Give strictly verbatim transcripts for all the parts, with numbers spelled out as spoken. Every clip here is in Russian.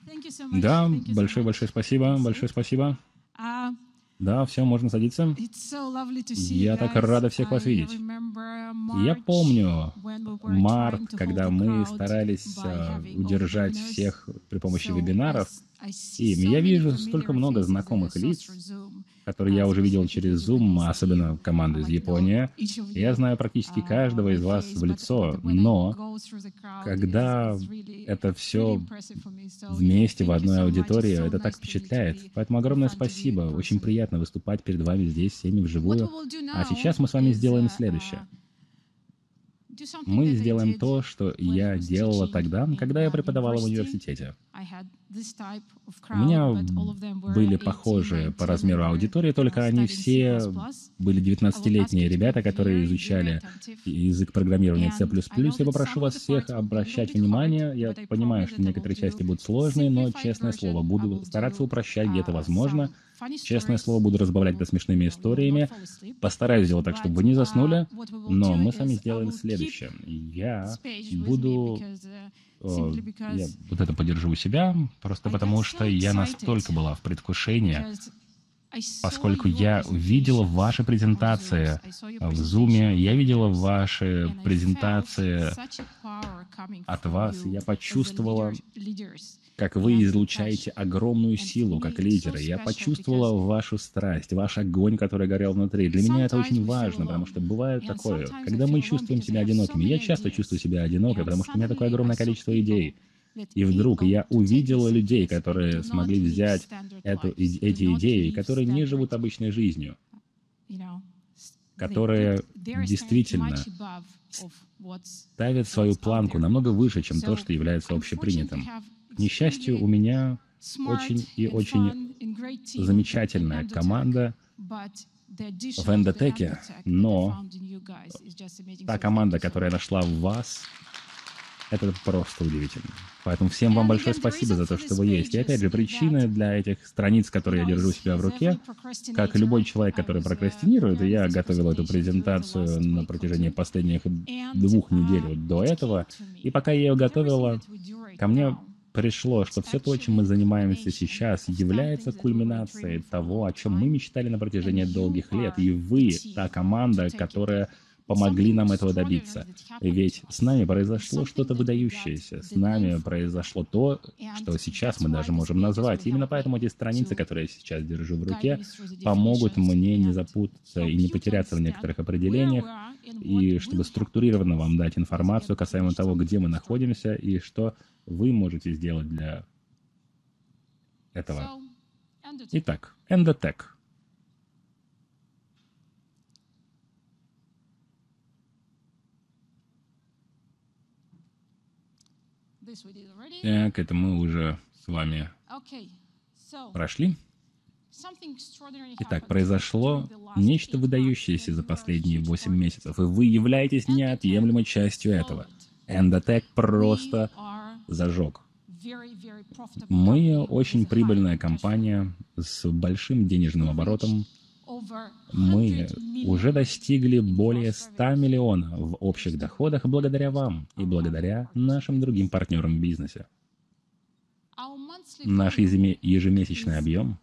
Да, большое-большое спасибо, большое спасибо. Да, все, можно садиться. Я так рада всех вас видеть. Я помню март, когда мы старались а, удержать всех при помощи вебинаров, и я вижу столько много знакомых лиц, которые я уже видел через Zoom, особенно команду из Японии. Я знаю практически каждого из вас в лицо, но когда это все вместе в одной аудитории, это так впечатляет. Поэтому огромное спасибо. Очень приятно выступать перед вами здесь, всеми вживую. А сейчас мы с вами сделаем следующее. Мы сделаем то, что я делала тогда, когда я преподавала в университете. У меня были похожие по размеру аудитории, только они все были девятнадцатилетние ребята, которые изучали язык программирования C++. Я попрошу вас всех обращать внимание. Я понимаю, что некоторые части будут сложные, но, честное слово, буду стараться упрощать, где это возможно. Честное слово, буду разбавлять это смешными историями. Постараюсь сделать так, чтобы вы не заснули, но мы с вами сделаем следующее. Я буду... О, я вот это подержу у себя, просто потому что я настолько была в предвкушении, поскольку я видела ваши презентации в Zoom, я видела ваши презентации от вас, и я почувствовала, как вы излучаете огромную силу, как лидеры. Я почувствовала вашу страсть, ваш огонь, который горел внутри. Для меня это очень важно, потому что бывает такое, когда мы чувствуем себя одинокими. Я часто чувствую себя одинокой, потому что у меня такое огромное количество идей. И вдруг я увидела людей, которые смогли взять эту, эти идеи, которые не живут обычной жизнью, которые действительно ставят свою планку намного выше, чем то, что является общепринятым. К несчастью, у меня очень и очень замечательная команда в Эндотеке, но та команда, которая нашла в вас, это просто удивительно. Поэтому всем вам большое спасибо за то, что вы есть. И опять же, причины для этих страниц, которые я держу у себя в руке, как и любой человек, который прокрастинирует, и я готовил эту презентацию на протяжении последних двух недель вот до этого, и пока я ее готовила, ко мне пришло, что все то, чем мы занимаемся сейчас, является кульминацией того, о чем мы мечтали на протяжении долгих лет. И вы, та команда, которая помогли нам этого добиться. Ведь с нами произошло что-то выдающееся. С нами произошло то, что сейчас мы даже можем назвать. Именно поэтому эти страницы, которые я сейчас держу в руке, помогут мне не запутаться и не потеряться в некоторых определениях, и чтобы структурированно вам дать информацию касаемо того, где мы находимся и что вы можете сделать для этого. Итак, Эндотек. Так, это мы уже с вами прошли. Итак, произошло нечто выдающееся за последние восемь месяцев, и вы являетесь неотъемлемой частью этого. Эндотек просто зажег. Мы очень прибыльная компания с большим денежным оборотом. Мы уже достигли более ста миллионов в общих доходах благодаря вам и благодаря нашим другим партнерам в бизнесе. Наш ежемесячный объем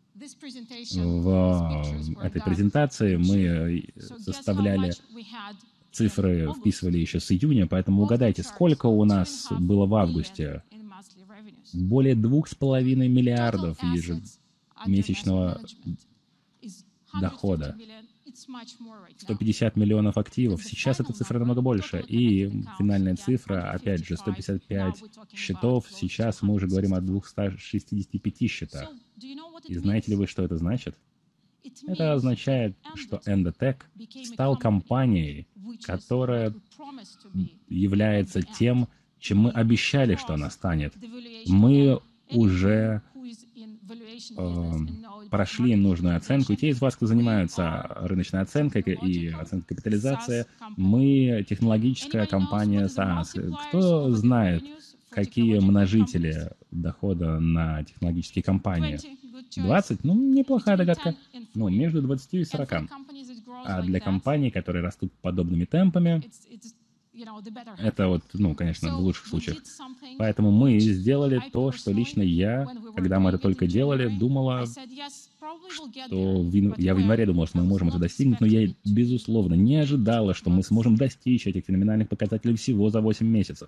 в этой презентации мы составляли цифры, вписывали еще с июня, поэтому угадайте, сколько у нас было в августе? Более двух с половиной миллиардов ежемесячного дохода. сто пятьдесят миллионов активов. Сейчас эта цифра намного больше. И финальная цифра, опять же, сто пятьдесят пять счетов. Сейчас мы уже говорим о двухстах шестидесяти пяти счетах. И знаете ли вы, что это значит? Это означает, что Эндотек стал компанией, которая является тем, чем мы обещали, что она станет. Мы уже э, прошли нужную оценку. И те из вас, кто занимаются рыночной оценкой и оценкой капитализации, мы технологическая компания SaaS. Кто знает, какие множители дохода на технологические компании? двадцать? Ну, неплохая догадка. Ну, между двадцатью и сорока. А для компаний, которые растут подобными темпами, Это вот, ну, конечно, в лучших случаях. Поэтому мы сделали то, что лично я, когда мы это только делали, думала, что в ян- я в январе думала, что мы можем это достигнуть, но я, безусловно, не ожидала, что мы сможем достичь этих феноменальных показателей всего за восемь месяцев.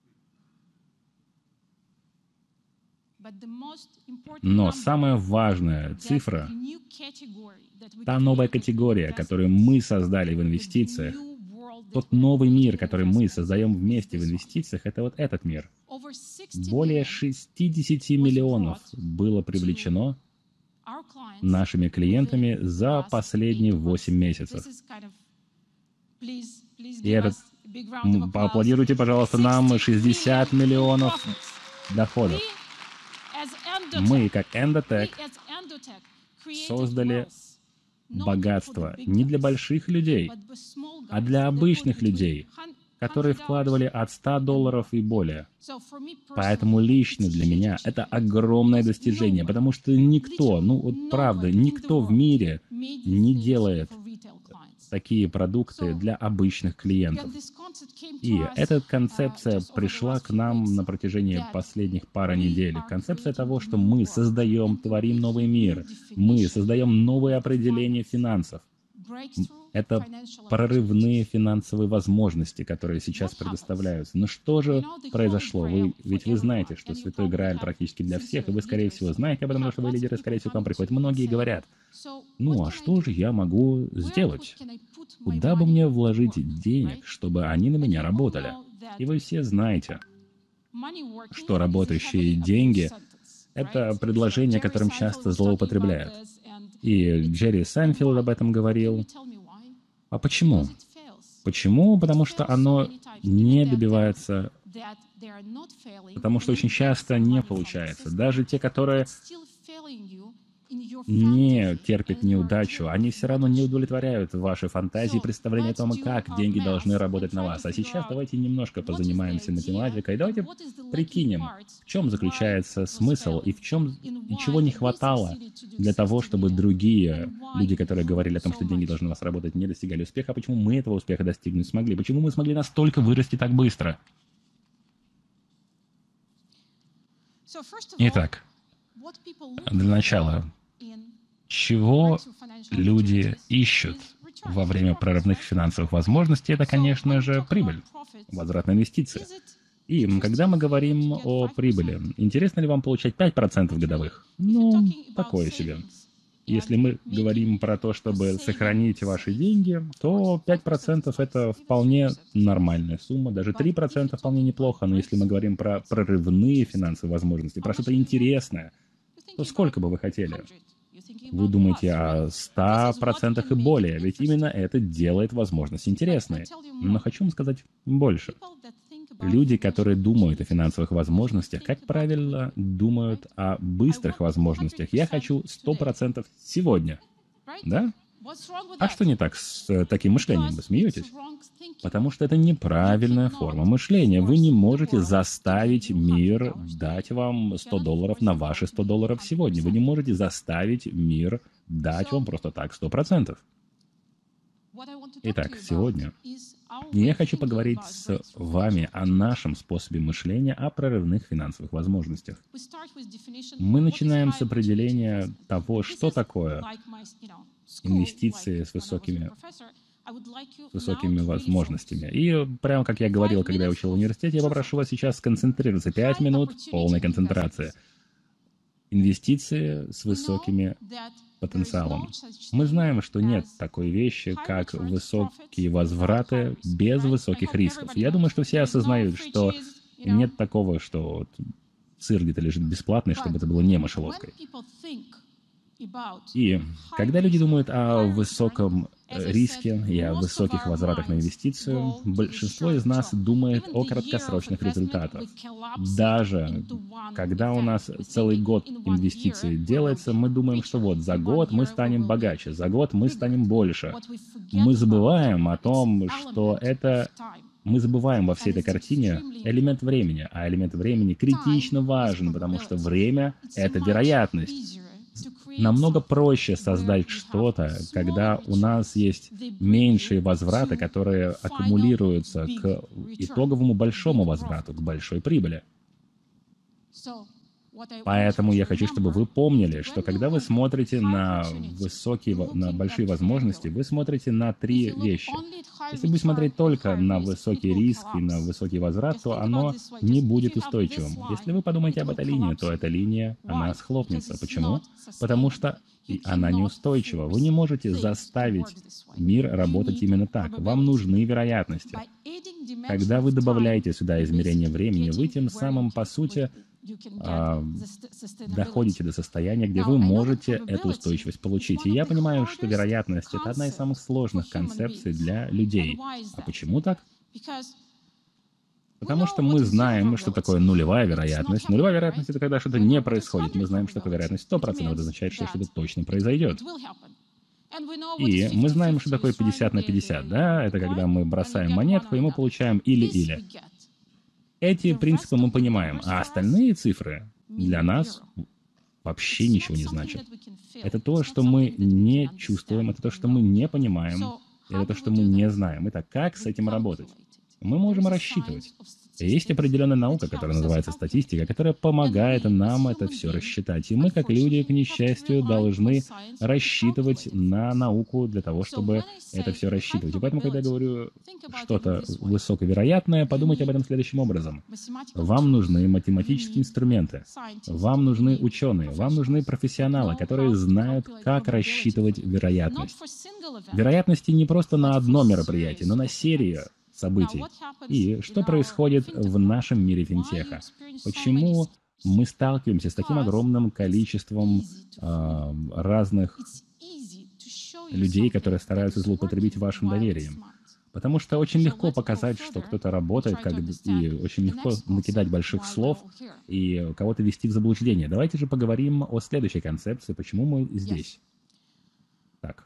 Но самая важная цифра, та новая категория, которую мы создали в инвестициях, тот новый мир, который мы создаем вместе в инвестициях, это вот этот мир. Более шестидесяти миллионов было привлечено нашими клиентами за последние восемь месяцев. И этот, м, поаплодируйте, пожалуйста, нам шестьдесят миллионов доходов. Мы, как Endotech, создали богатство не для больших людей, а для обычных людей, которые вкладывали от ста долларов и более. Поэтому лично для меня это огромное достижение, потому что никто, ну вот правда, никто в мире не делает такие продукты для обычных клиентов. И эта концепция пришла к нам на протяжении последних пары недель. Концепция того, что мы создаем, творим новый мир, мы создаем новые определения финансов. Это прорывные финансовые возможности, которые сейчас предоставляются. Но что же произошло? Вы, ведь вы знаете, что Святой Грааль практически для всех, и вы, скорее всего, знаете об этом, потому что вы лидеры, скорее всего, к вам приходят. Многие говорят, ну а что же я могу сделать? Куда бы мне вложить денег, чтобы они на меня работали? И вы все знаете, что работающие деньги — это предложение, которым часто злоупотребляют. И Джерри Сайнфилд об этом говорил. А почему? Почему? Потому что оно не добивается, потому что очень часто не получается. Даже те, которые не терпят неудачу, они все равно не удовлетворяют ваши фантазии и представления о том, как деньги должны работать на вас. А сейчас давайте немножко позанимаемся математикой, давайте прикинем, в чем заключается смысл и в чем, и чего не хватало для того, чтобы другие люди, которые говорили о том, что деньги должны у вас работать, не достигали успеха, а почему мы этого успеха достигнуть смогли, почему мы смогли настолько вырасти так быстро. Итак, для начала, чего люди ищут во время прорывных финансовых возможностей, это, конечно же, прибыль, возврат на инвестиции. И когда мы говорим о прибыли, интересно ли вам получать пять процентов годовых? Ну, такое себе. Если мы говорим про то, чтобы сохранить ваши деньги, то пять процентов это вполне нормальная сумма, даже три процента вполне неплохо, но если мы говорим про прорывные финансовые возможности, про что-то интересное, то сколько бы вы хотели? Вы думаете о ста процентах и более, ведь именно это делает возможность интересной. Но хочу вам сказать больше. Люди, которые думают о финансовых возможностях, как правило, думают о быстрых возможностях. Я хочу сто процентов сегодня. Да? А что не так с э, таким мышлением? Вы смеетесь? Потому что это неправильная форма мышления. Вы не можете заставить мир дать вам сто долларов на ваши сто долларов сегодня. Вы не можете заставить мир дать вам просто так сто процентов. Итак, сегодня я хочу поговорить с вами о нашем способе мышления, о прорывных финансовых возможностях. Мы начинаем с определения того, что такое инвестиции с высокими, с высокими возможностями. И прямо как я говорил, когда я учил в университете, я попрошу вас сейчас сконцентрироваться. Пять минут полной концентрации. Инвестиции с высокими потенциалом. Мы знаем, что нет такой вещи, как высокие возвраты без высоких рисков. Я думаю, что все осознают, что нет такого, что вот сыр где-то лежит бесплатный, чтобы это было не мышеловкой. И когда люди думают о высоком риске и о высоких возвратах на инвестицию, большинство из нас думает о краткосрочных результатах. Даже когда у нас целый год инвестиций делается, мы думаем, что вот за год мы станем богаче, за год мы станем больше. Мы забываем о том, что это... Мы забываем во всей этой картине элемент времени, а элемент времени критично важен, потому что время — это вероятность. намного проще создать что-то, когда у нас есть меньшие возвраты, которые аккумулируются к итоговому большому возврату, к большой прибыли. Поэтому я хочу, чтобы вы помнили, что когда вы смотрите на высокие, на большие возможности, вы смотрите на три вещи. Если вы смотреть только на высокий риск и на высокий возврат, то оно не будет устойчивым. Если вы подумаете об этой линии, то эта линия, она схлопнется. Почему? Потому что она неустойчива. Вы не можете заставить мир работать именно так. Вам нужны вероятности. Когда вы добавляете сюда измерение времени, вы тем самым, по сути, а, доходите до состояния, где вы можете эту устойчивость получить. И я понимаю, что вероятность — это одна из самых сложных концепций для людей. А почему так? Потому что мы знаем, что такое нулевая вероятность. Нулевая вероятность — это когда что-то не происходит. Мы знаем, что такое вероятность сто процентов. Это означает, что что-то точно произойдет. И мы знаем, что такое пятьдесят на пятьдесят. Да? Это когда мы бросаем монетку, и мы получаем или-или. Эти принципы мы понимаем, а остальные цифры для нас вообще ничего не значат. Это то, что мы не чувствуем, это то, что мы не понимаем, это то, что мы не знаем. Итак, как с этим работать? Мы можем рассчитывать. Есть определенная наука, которая называется статистика, которая помогает нам это все рассчитать. И мы, как люди, к несчастью, должны рассчитывать на науку для того, чтобы это все рассчитывать. И поэтому, когда я говорю что-то высоковероятное, подумайте об этом следующим образом. Вам нужны математические инструменты, вам нужны ученые, вам нужны профессионалы, которые знают, как рассчитывать вероятность. Вероятности не просто на одно мероприятие, но на серию событий. И что происходит в нашем мире финтеха? Почему мы сталкиваемся с таким огромным количеством э, разных людей, которые стараются злоупотребить вашим доверием? Потому что очень легко показать, что кто-то работает, как, и очень легко накидать больших слов и кого-то ввести в заблуждение. Давайте же поговорим о следующей концепции, почему мы здесь. Так.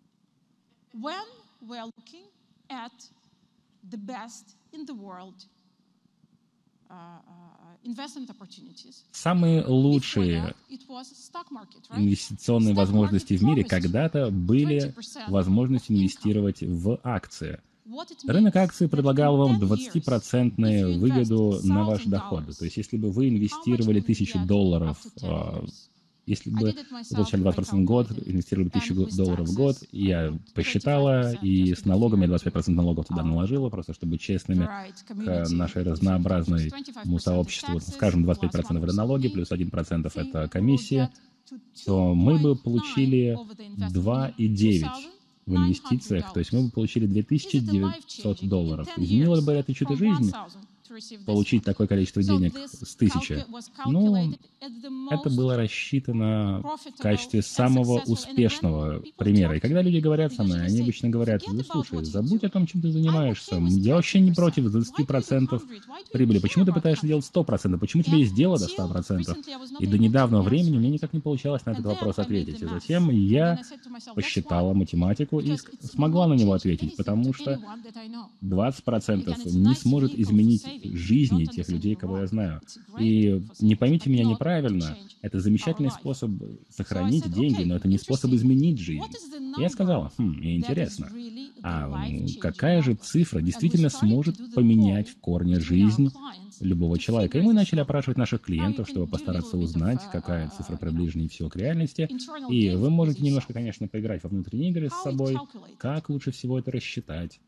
The best in the world, uh, investment opportunities. Самые лучшие инвестиционные возможности в мире когда-то были возможность инвестировать в акции. Рынок акций предлагал вам двадцатипроцентную выгоду на ваш доход. То есть, если бы вы инвестировали тысячу долларов, если бы вы получали двадцать процентов в год, инвестировали тысячу долларов в год, я посчитала, и с налогами двадцать пять процентов налогов туда наложила, просто чтобы быть честными к нашей разнообразному сообществу. Скажем, двадцать пять процентов это налоги, плюс один процент это комиссия, то мы бы получили два и девять в инвестициях, то есть мы бы получили две тысячи девятьсот долларов. Изменило бы это чью-то жизнь? Получить такое количество денег с тысячи. Ну, это было рассчитано в качестве самого успешного примера. И когда люди говорят со мной, они обычно говорят: ну, слушай, забудь о том, чем ты занимаешься. Я вообще не против двадцати процентов прибыли. Почему ты пытаешься делать сто процентов? Почему тебе есть дело до ста процентов? И до недавнего времени мне никак не получалось на этот вопрос ответить. И затем я посчитала математику и смогла на него ответить, потому что двадцать процентов не сможет изменить жизни тех людей, кого я знаю. И не поймите меня неправильно, это замечательный способ сохранить деньги, но это не способ изменить жизнь. И я сказала: хм, мне интересно, а какая же цифра действительно сможет поменять в корне жизнь любого человека? И мы начали опрашивать наших клиентов, чтобы постараться узнать, какая цифра приближеннее всего к реальности. И вы можете немножко, конечно, поиграть во внутренние игры с собой, как лучше всего это рассчитать.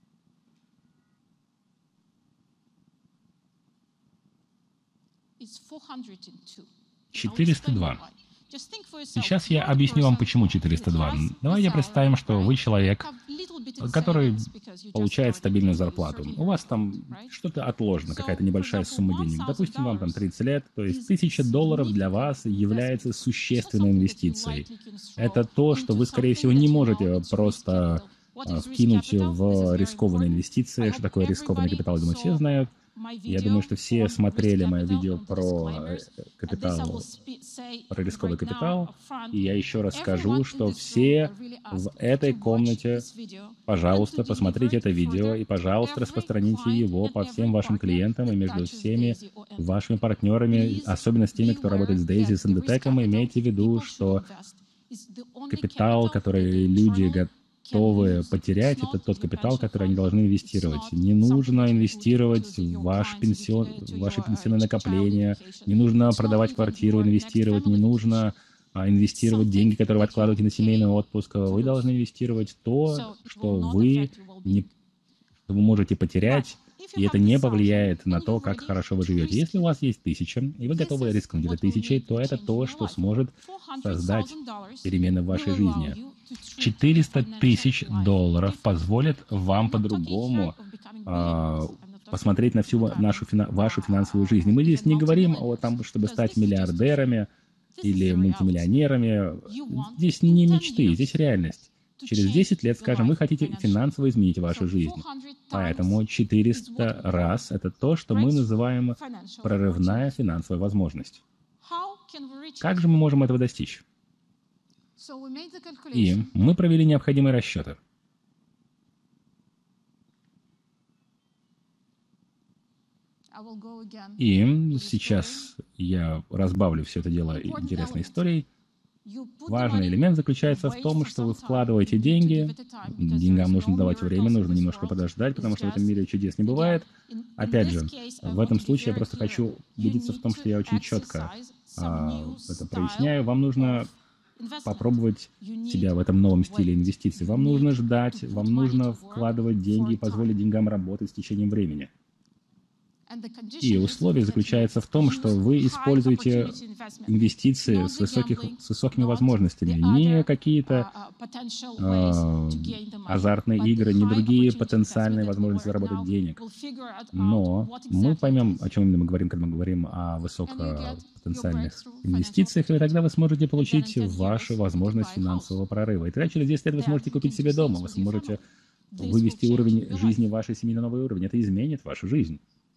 четыреста два. Сейчас я объясню вам, почему четыреста два. Давайте представим, что вы человек, который получает стабильную зарплату. У вас там что-то отложено, какая-то небольшая сумма денег. Допустим, вам там тридцать лет, то есть тысяча долларов для вас является существенной инвестицией. Это то, что вы, скорее всего, не можете просто вкинуть в рискованные инвестиции. Что такое рискованный капитал, думаю, все знают. Я думаю, что все смотрели мое видео про капитал, про рисковый капитал, и я еще раз скажу, что все в этой комнате, пожалуйста, посмотрите это видео, и, пожалуйста, распространите его по всем вашим клиентам и между всеми вашими партнерами, особенно с теми, кто работает с Дейзи, с Индотеком, и имейте в виду, что Капитал, который люди готовы потерять, это тот капитал, который они должны инвестировать. Не нужно инвестировать в ваш пенсион, в ваши пенсионные накопления, не нужно продавать квартиру, инвестировать, не нужно а, инвестировать деньги, которые вы откладываете на семейный отпуск. Вы должны инвестировать то, что вы, не, что вы можете потерять, и это не повлияет на то, как хорошо вы живете. Если у вас есть тысяча, и вы готовы рискнуть этой тысячей, то это то, что сможет создать перемены в вашей жизни. четыреста тысяч долларов позволят вам по-другому э, посмотреть на всю нашу, вашу финансовую жизнь. Мы здесь не говорим о том, чтобы стать миллиардерами или мультимиллионерами. Здесь не мечты, здесь реальность. Через десять лет, скажем, вы хотите финансово изменить вашу жизнь. Поэтому четыреста раз — это то, что мы называем прорывная финансовая возможность. Как же мы можем этого достичь? И мы провели необходимые расчеты. И сейчас я разбавлю все это дело интересной историей. Важный элемент заключается в том, что вы вкладываете деньги, деньгам нужно давать время, нужно немножко подождать, потому что в этом мире чудес не бывает. Опять же, в этом случае я просто хочу убедиться в том, что я очень четко а, это проясняю. Вам нужно попробовать себя в этом новом стиле инвестиций. Вам нужно ждать, вам нужно вкладывать деньги и позволить деньгам работать с течением времени. И условие заключается в том, что вы используете инвестиции с, высоких, с высокими возможностями, не какие-то э, азартные игры, не другие потенциальные возможности заработать денег. Но мы поймем, о чем именно мы говорим, когда мы говорим о высокопотенциальных инвестициях, и тогда вы сможете получить вашу возможность финансового прорыва. И тогда через десять лет вы сможете купить себе дом, вы сможете вывести уровень жизни вашей семьи на новый уровень. Это изменит вашу жизнь.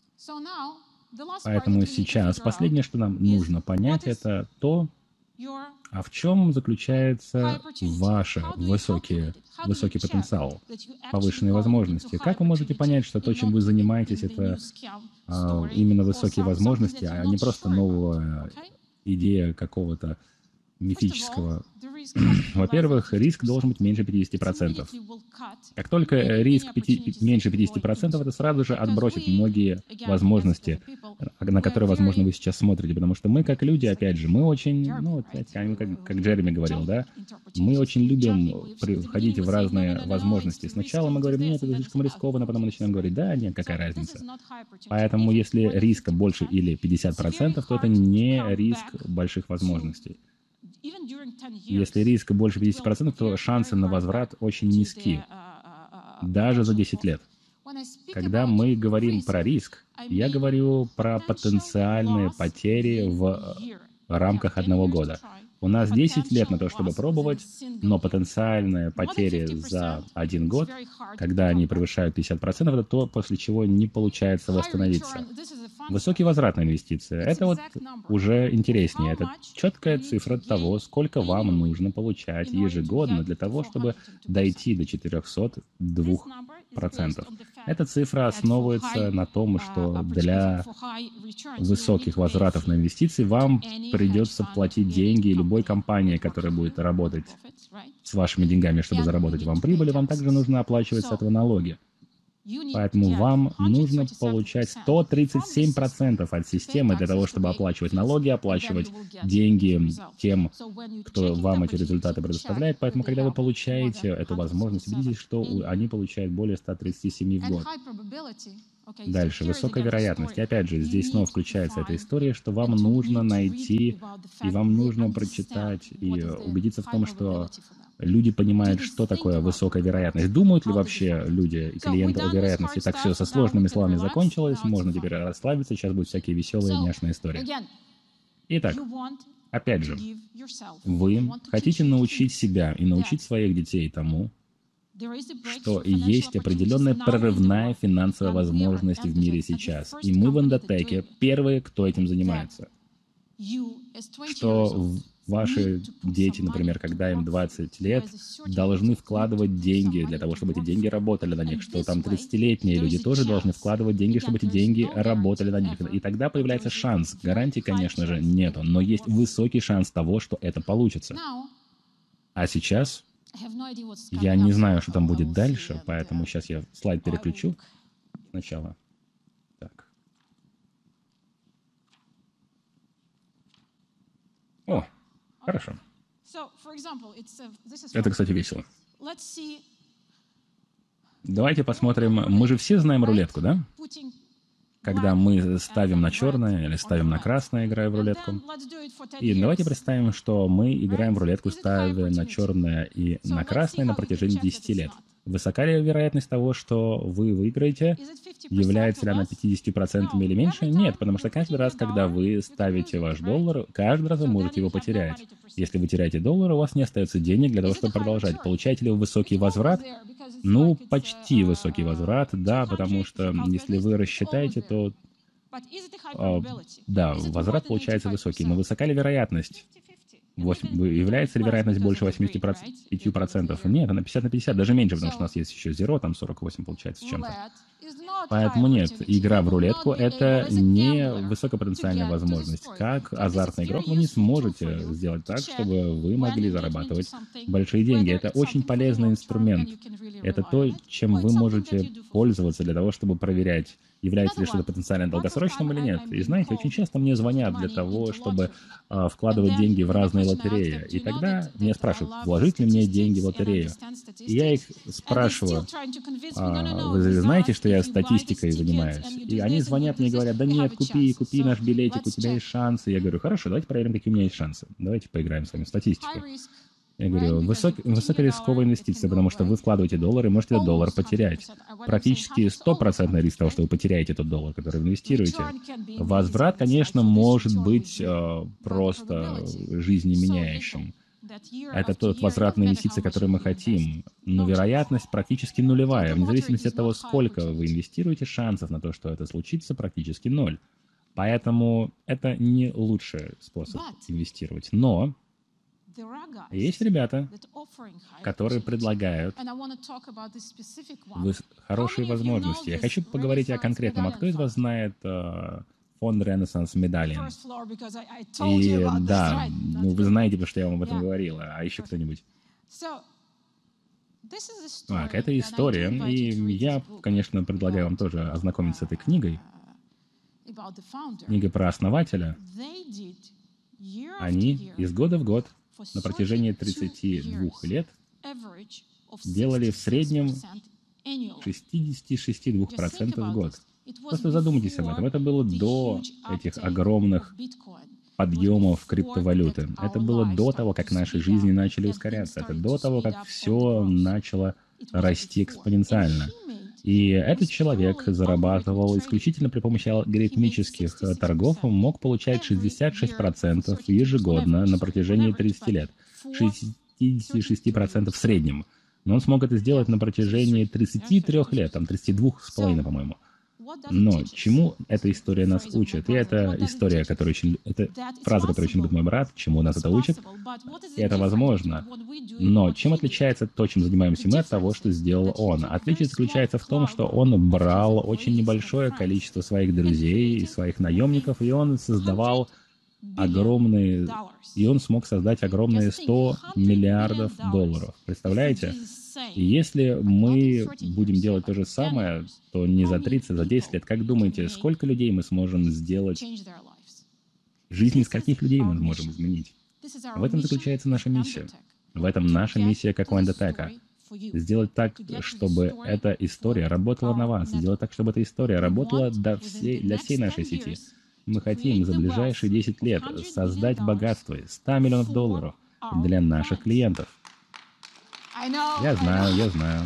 Поэтому сейчас последнее, что нам нужно понять, это то, а в чем заключается ваш высокий, высокий потенциал, повышенные возможности. Как вы можете понять, что то, чем вы занимаетесь, это а, именно высокие возможности, а не просто новая идея какого-то мифического. Во-первых, риск должен быть меньше пятидесяти процентов. Как только риск пяти, меньше пятидесяти процентов, это сразу же отбросит многие возможности, на которые, возможно, вы сейчас смотрите. Потому что мы, как люди, опять же, мы очень, ну, как, как Джереми говорил, да, мы очень любим входить в разные возможности. Сначала мы говорим, нет, это слишком рискованно, потом мы начинаем говорить, да, нет, какая разница. Поэтому если риска больше или пятьдесят процентов, то это не риск больших возможностей. Если риск больше пятидесяти процентов, то шансы на возврат очень низки, даже за десять лет. Когда мы говорим про риск, я говорю про потенциальные потери в рамках одного года. У нас десять лет на то, чтобы пробовать, но потенциальные потери за один год, когда они превышают пятьдесят процентов, это то, после чего не получается восстановиться. Высокий возврат на инвестиции — это вот уже интереснее. Это четкая цифра того, сколько вам нужно получать ежегодно для того, чтобы дойти до четырехсот двух процентов. Эта цифра основывается на том, что для высоких возвратов на инвестиции вам придется платить деньги любой компании, которая будет работать с вашими деньгами, чтобы заработать вам прибыль, вам также нужно оплачивать с этого налоги. Поэтому вам нужно получать сто тридцать семь процентов от системы для того, чтобы оплачивать налоги, оплачивать деньги тем, кто вам эти результаты предоставляет. Поэтому, когда вы получаете эту возможность, убедитесь, что они получают более ста тридцати семи в год. Дальше, высокая вероятность. И опять же, здесь снова включается эта история, что вам нужно найти, и вам нужно прочитать, и убедиться в том, что люди понимают, что такое высокая вероятность. Думают ли вообще люди и клиенты о вероятности? Так, все, со сложными словами закончилось, можно теперь расслабиться, сейчас будут всякие веселые, няшные истории. Итак, опять же, вы хотите научить себя и научить своих детей тому, что есть определенная прорывная финансовая возможность в мире сейчас. И мы в Эндотеке первые, кто этим занимается. Что ваши дети, например, когда им двадцать лет, должны вкладывать деньги для того, чтобы эти деньги работали на них. Что там тридцатилетние люди тоже должны вкладывать деньги, чтобы эти деньги работали на них. И тогда появляется шанс. Гарантий, конечно же, нету, но есть высокий шанс того, что это получится. А сейчас я не знаю, что там будет дальше, поэтому сейчас я слайд переключу сначала. Так. О, хорошо. Это, кстати, весело. Давайте посмотрим. Мы же все знаем рулетку, да? Когда мы ставим на черное или ставим на красное, играя в рулетку. И давайте представим, что мы играем в рулетку, ставя на черное и на красное на протяжении десяти лет. Высока ли вероятность того, что вы выиграете? Является ли она пятьюдесятью процентами или меньше? Нет, потому что каждый раз, когда вы ставите ваш доллар, каждый раз вы можете его потерять. Если вы теряете доллар, у вас не остается денег для того, чтобы продолжать. Получаете ли вы высокий возврат? Ну, почти высокий возврат, да, потому что если вы рассчитаете, то... Э, да, возврат получается высокий. Но высока ли вероятность? восемь, является ли вероятность больше восьмидесяти пяти процентов? Нет, она пятьдесят на пятьдесят, даже меньше, потому что у нас есть еще зеро, там сорок восемь получается с чем-то. Поэтому нет, игра в рулетку — это не высокопотенциальная возможность. Как азартный игрок вы не сможете сделать так, чтобы вы могли зарабатывать большие деньги. Это очень полезный инструмент. Это то, чем вы можете пользоваться для того, чтобы проверять, является ли что-то потенциально долгосрочным или нет. И знаете, очень часто мне звонят для того, чтобы а, вкладывать деньги в разные лотереи. И тогда меня спрашивают, вложить ли мне деньги в лотерею. И я их спрашиваю, а, вы знаете, что я статистикой занимаюсь? И они звонят мне и говорят, да нет, купи, купи наш билетик, у тебя есть шансы. Я говорю, хорошо, давайте проверим, какие у меня есть шансы. Давайте поиграем с вами в статистику. Я говорю, высок, высокорисковая инвестиция, потому что вы вкладываете доллар и можете этот доллар потерять. Практически стопроцентный риск того, что вы потеряете этот доллар, который вы инвестируете. Возврат, конечно, может быть э, просто жизнеменяющим. Это тот возврат на инвестиции, который мы хотим. Но вероятность практически нулевая. Вне зависимости от того, сколько вы инвестируете, шансов на то, что это случится, практически ноль. Поэтому это не лучший способ инвестировать. Но есть ребята, которые предлагают хорошие возможности. Я хочу поговорить о конкретном. А кто из вас знает э, фонд Renaissance Medallion? И да, ну, вы знаете, потому что я вам об этом говорила. А еще кто-нибудь? Так, это история. И я, конечно, предлагаю вам тоже ознакомиться с этой книгой. Книга про основателя. Они из года в год на протяжении тридцати двух лет делали в среднем шестьдесят шесть целых две десятых процента в год. Просто задумайтесь об этом. Это было до этих огромных подъемов криптовалюты. Это было до того, как наши жизни начали ускоряться. Это до того, как все начало расти экспоненциально. И этот человек зарабатывал исключительно при помощи алгоритмических торгов, мог получать шестьдесят шесть процентов ежегодно на протяжении тридцати лет. шестьдесят шесть процентов в среднем. Но он смог это сделать на протяжении тридцати трёх лет, там тридцати двух с половиной, по-моему. Но чему эта история нас учит? И это история, которую очень... Это фраза, которую очень любит мой брат, чему нас это учит. И это возможно. Но чем отличается то, чем занимаемся мы, от того, что сделал он? Отличие заключается в том, что он брал очень небольшое количество своих друзей и своих наемников, и он создавал огромные... И он смог создать огромные сто миллиардов долларов. Представляете? И если мы будем делать то же самое, то не за тридцать, а за десять лет, как думаете, сколько людей мы сможем сделать? Жизни скольких людей мы можем изменить? В этом заключается наша миссия. В этом наша миссия как у Endotech. Сделать так, чтобы эта история работала на вас. Сделать так, чтобы эта история работала для всей, для всей нашей сети. Мы хотим за ближайшие десять лет создать богатство ста миллионов долларов для наших клиентов. Я знаю, я знаю.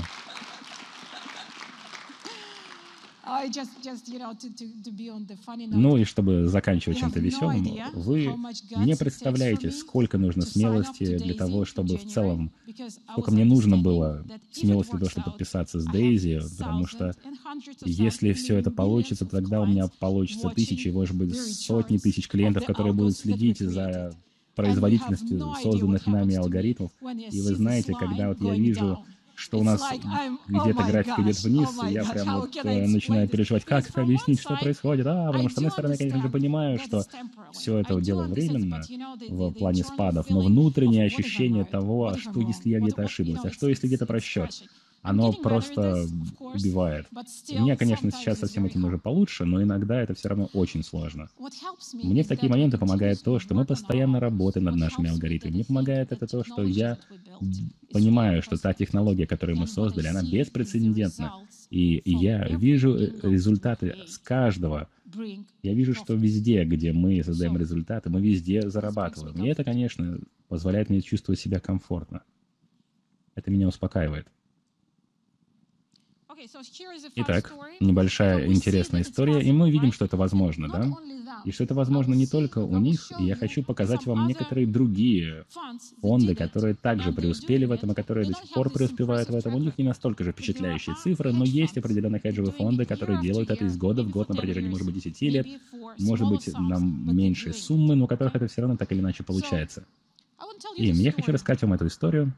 Ну и чтобы заканчивать чем-то веселым, вы не представляете, сколько нужно смелости для того, чтобы в целом, сколько мне нужно было смелости для того, чтобы подписаться с Дейзи, потому что если все это получится, тогда у меня получится тысячи, может быть, сотни тысяч клиентов, которые будут следить за производительностью созданных нами алгоритмов. И вы знаете, когда вот я вижу, что у нас где-то график идет вниз, и я прям вот э, начинаю переживать, как это объяснить, что происходит. А, потому что, с одной стороны, я, конечно же, понимаю, что все это дело временно в плане спадов, но внутреннее ощущение того, а что если я где-то ошиблась, а что если где-то просчет, оно просто убивает. У меня, конечно, сейчас со всем этим уже получше, но иногда это все равно очень сложно. Мне в такие моменты помогает то, что мы постоянно работаем над нашими алгоритмами. Мне помогает это то, что я понимаю, что та технология, которую мы создали, она беспрецедентна. И, и я вижу результаты с каждого. Я вижу, что везде, где мы создаем результаты, мы везде зарабатываем. И это, конечно, позволяет мне чувствовать себя комфортно. Это меня успокаивает. Итак, небольшая интересная история, и мы видим, что это возможно, да? И что это возможно не только у них, и я хочу показать вам некоторые другие фонды, которые также преуспели в этом, и которые до сих пор преуспевают в этом. У них не настолько же впечатляющие цифры, но есть определенные хеджевые фонды, которые делают это из года в год на протяжении, может быть, десяти лет, может быть, на меньшие суммы, но у которых это все равно так или иначе получается. И я хочу рассказать вам эту историю.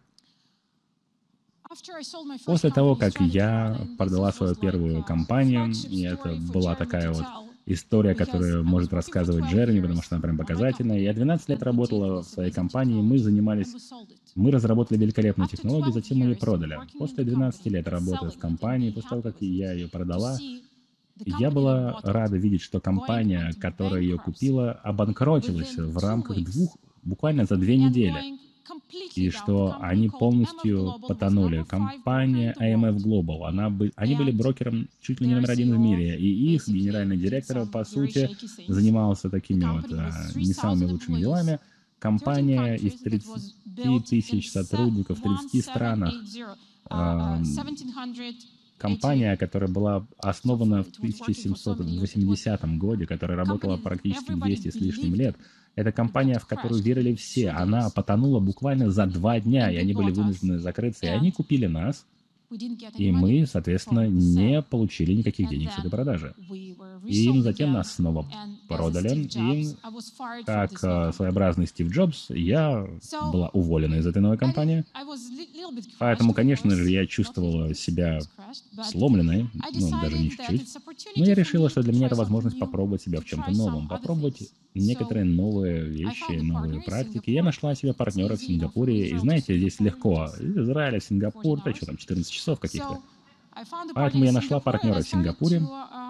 После того, как я продала свою первую компанию, и это была такая вот история, которую может рассказывать Джереми, потому что она прям показательная. Я двенадцать лет работала в своей компании, мы занимались, мы разработали великолепную технологию, затем мы ее продали. После двенадцати лет работы в компании, после того, как я ее продала, я была рада видеть, что компания, которая ее купила, обанкротилась в рамках двух, буквально за две недели. И что они полностью потонули. Компания ай эм эф Global, она бы, они были брокером чуть ли не номер один в мире, и их генеральный директор, по сути, занимался такими вот а, не самыми лучшими делами. Компания из тридцати тысяч сотрудников в тридцати странах, а, компания, которая была основана в тысяча семьсот восьмидесятом году, которая работала практически двести с лишним лет. Это компания, в которую верили все. Она потонула буквально за два дня, и они были вынуждены закрыться. И они купили нас, и мы, соответственно, не получили никаких денег с этой продажи. И им затем нас снова продали. И как своеобразный Стив Джобс, я была уволена из этой новой компании. Поэтому, конечно же, я чувствовала себя сломленной, ну, даже не чуть-чуть. Но я решила, что для меня это возможность попробовать себя в чем-то новом, попробовать некоторые новые вещи, новые практики. Я нашла себе партнера в Сингапуре, и знаете, здесь легко. Из Израиля в Сингапур, да что там, четырнадцать часов каких-то. Поэтому я нашла партнера в Сингапуре,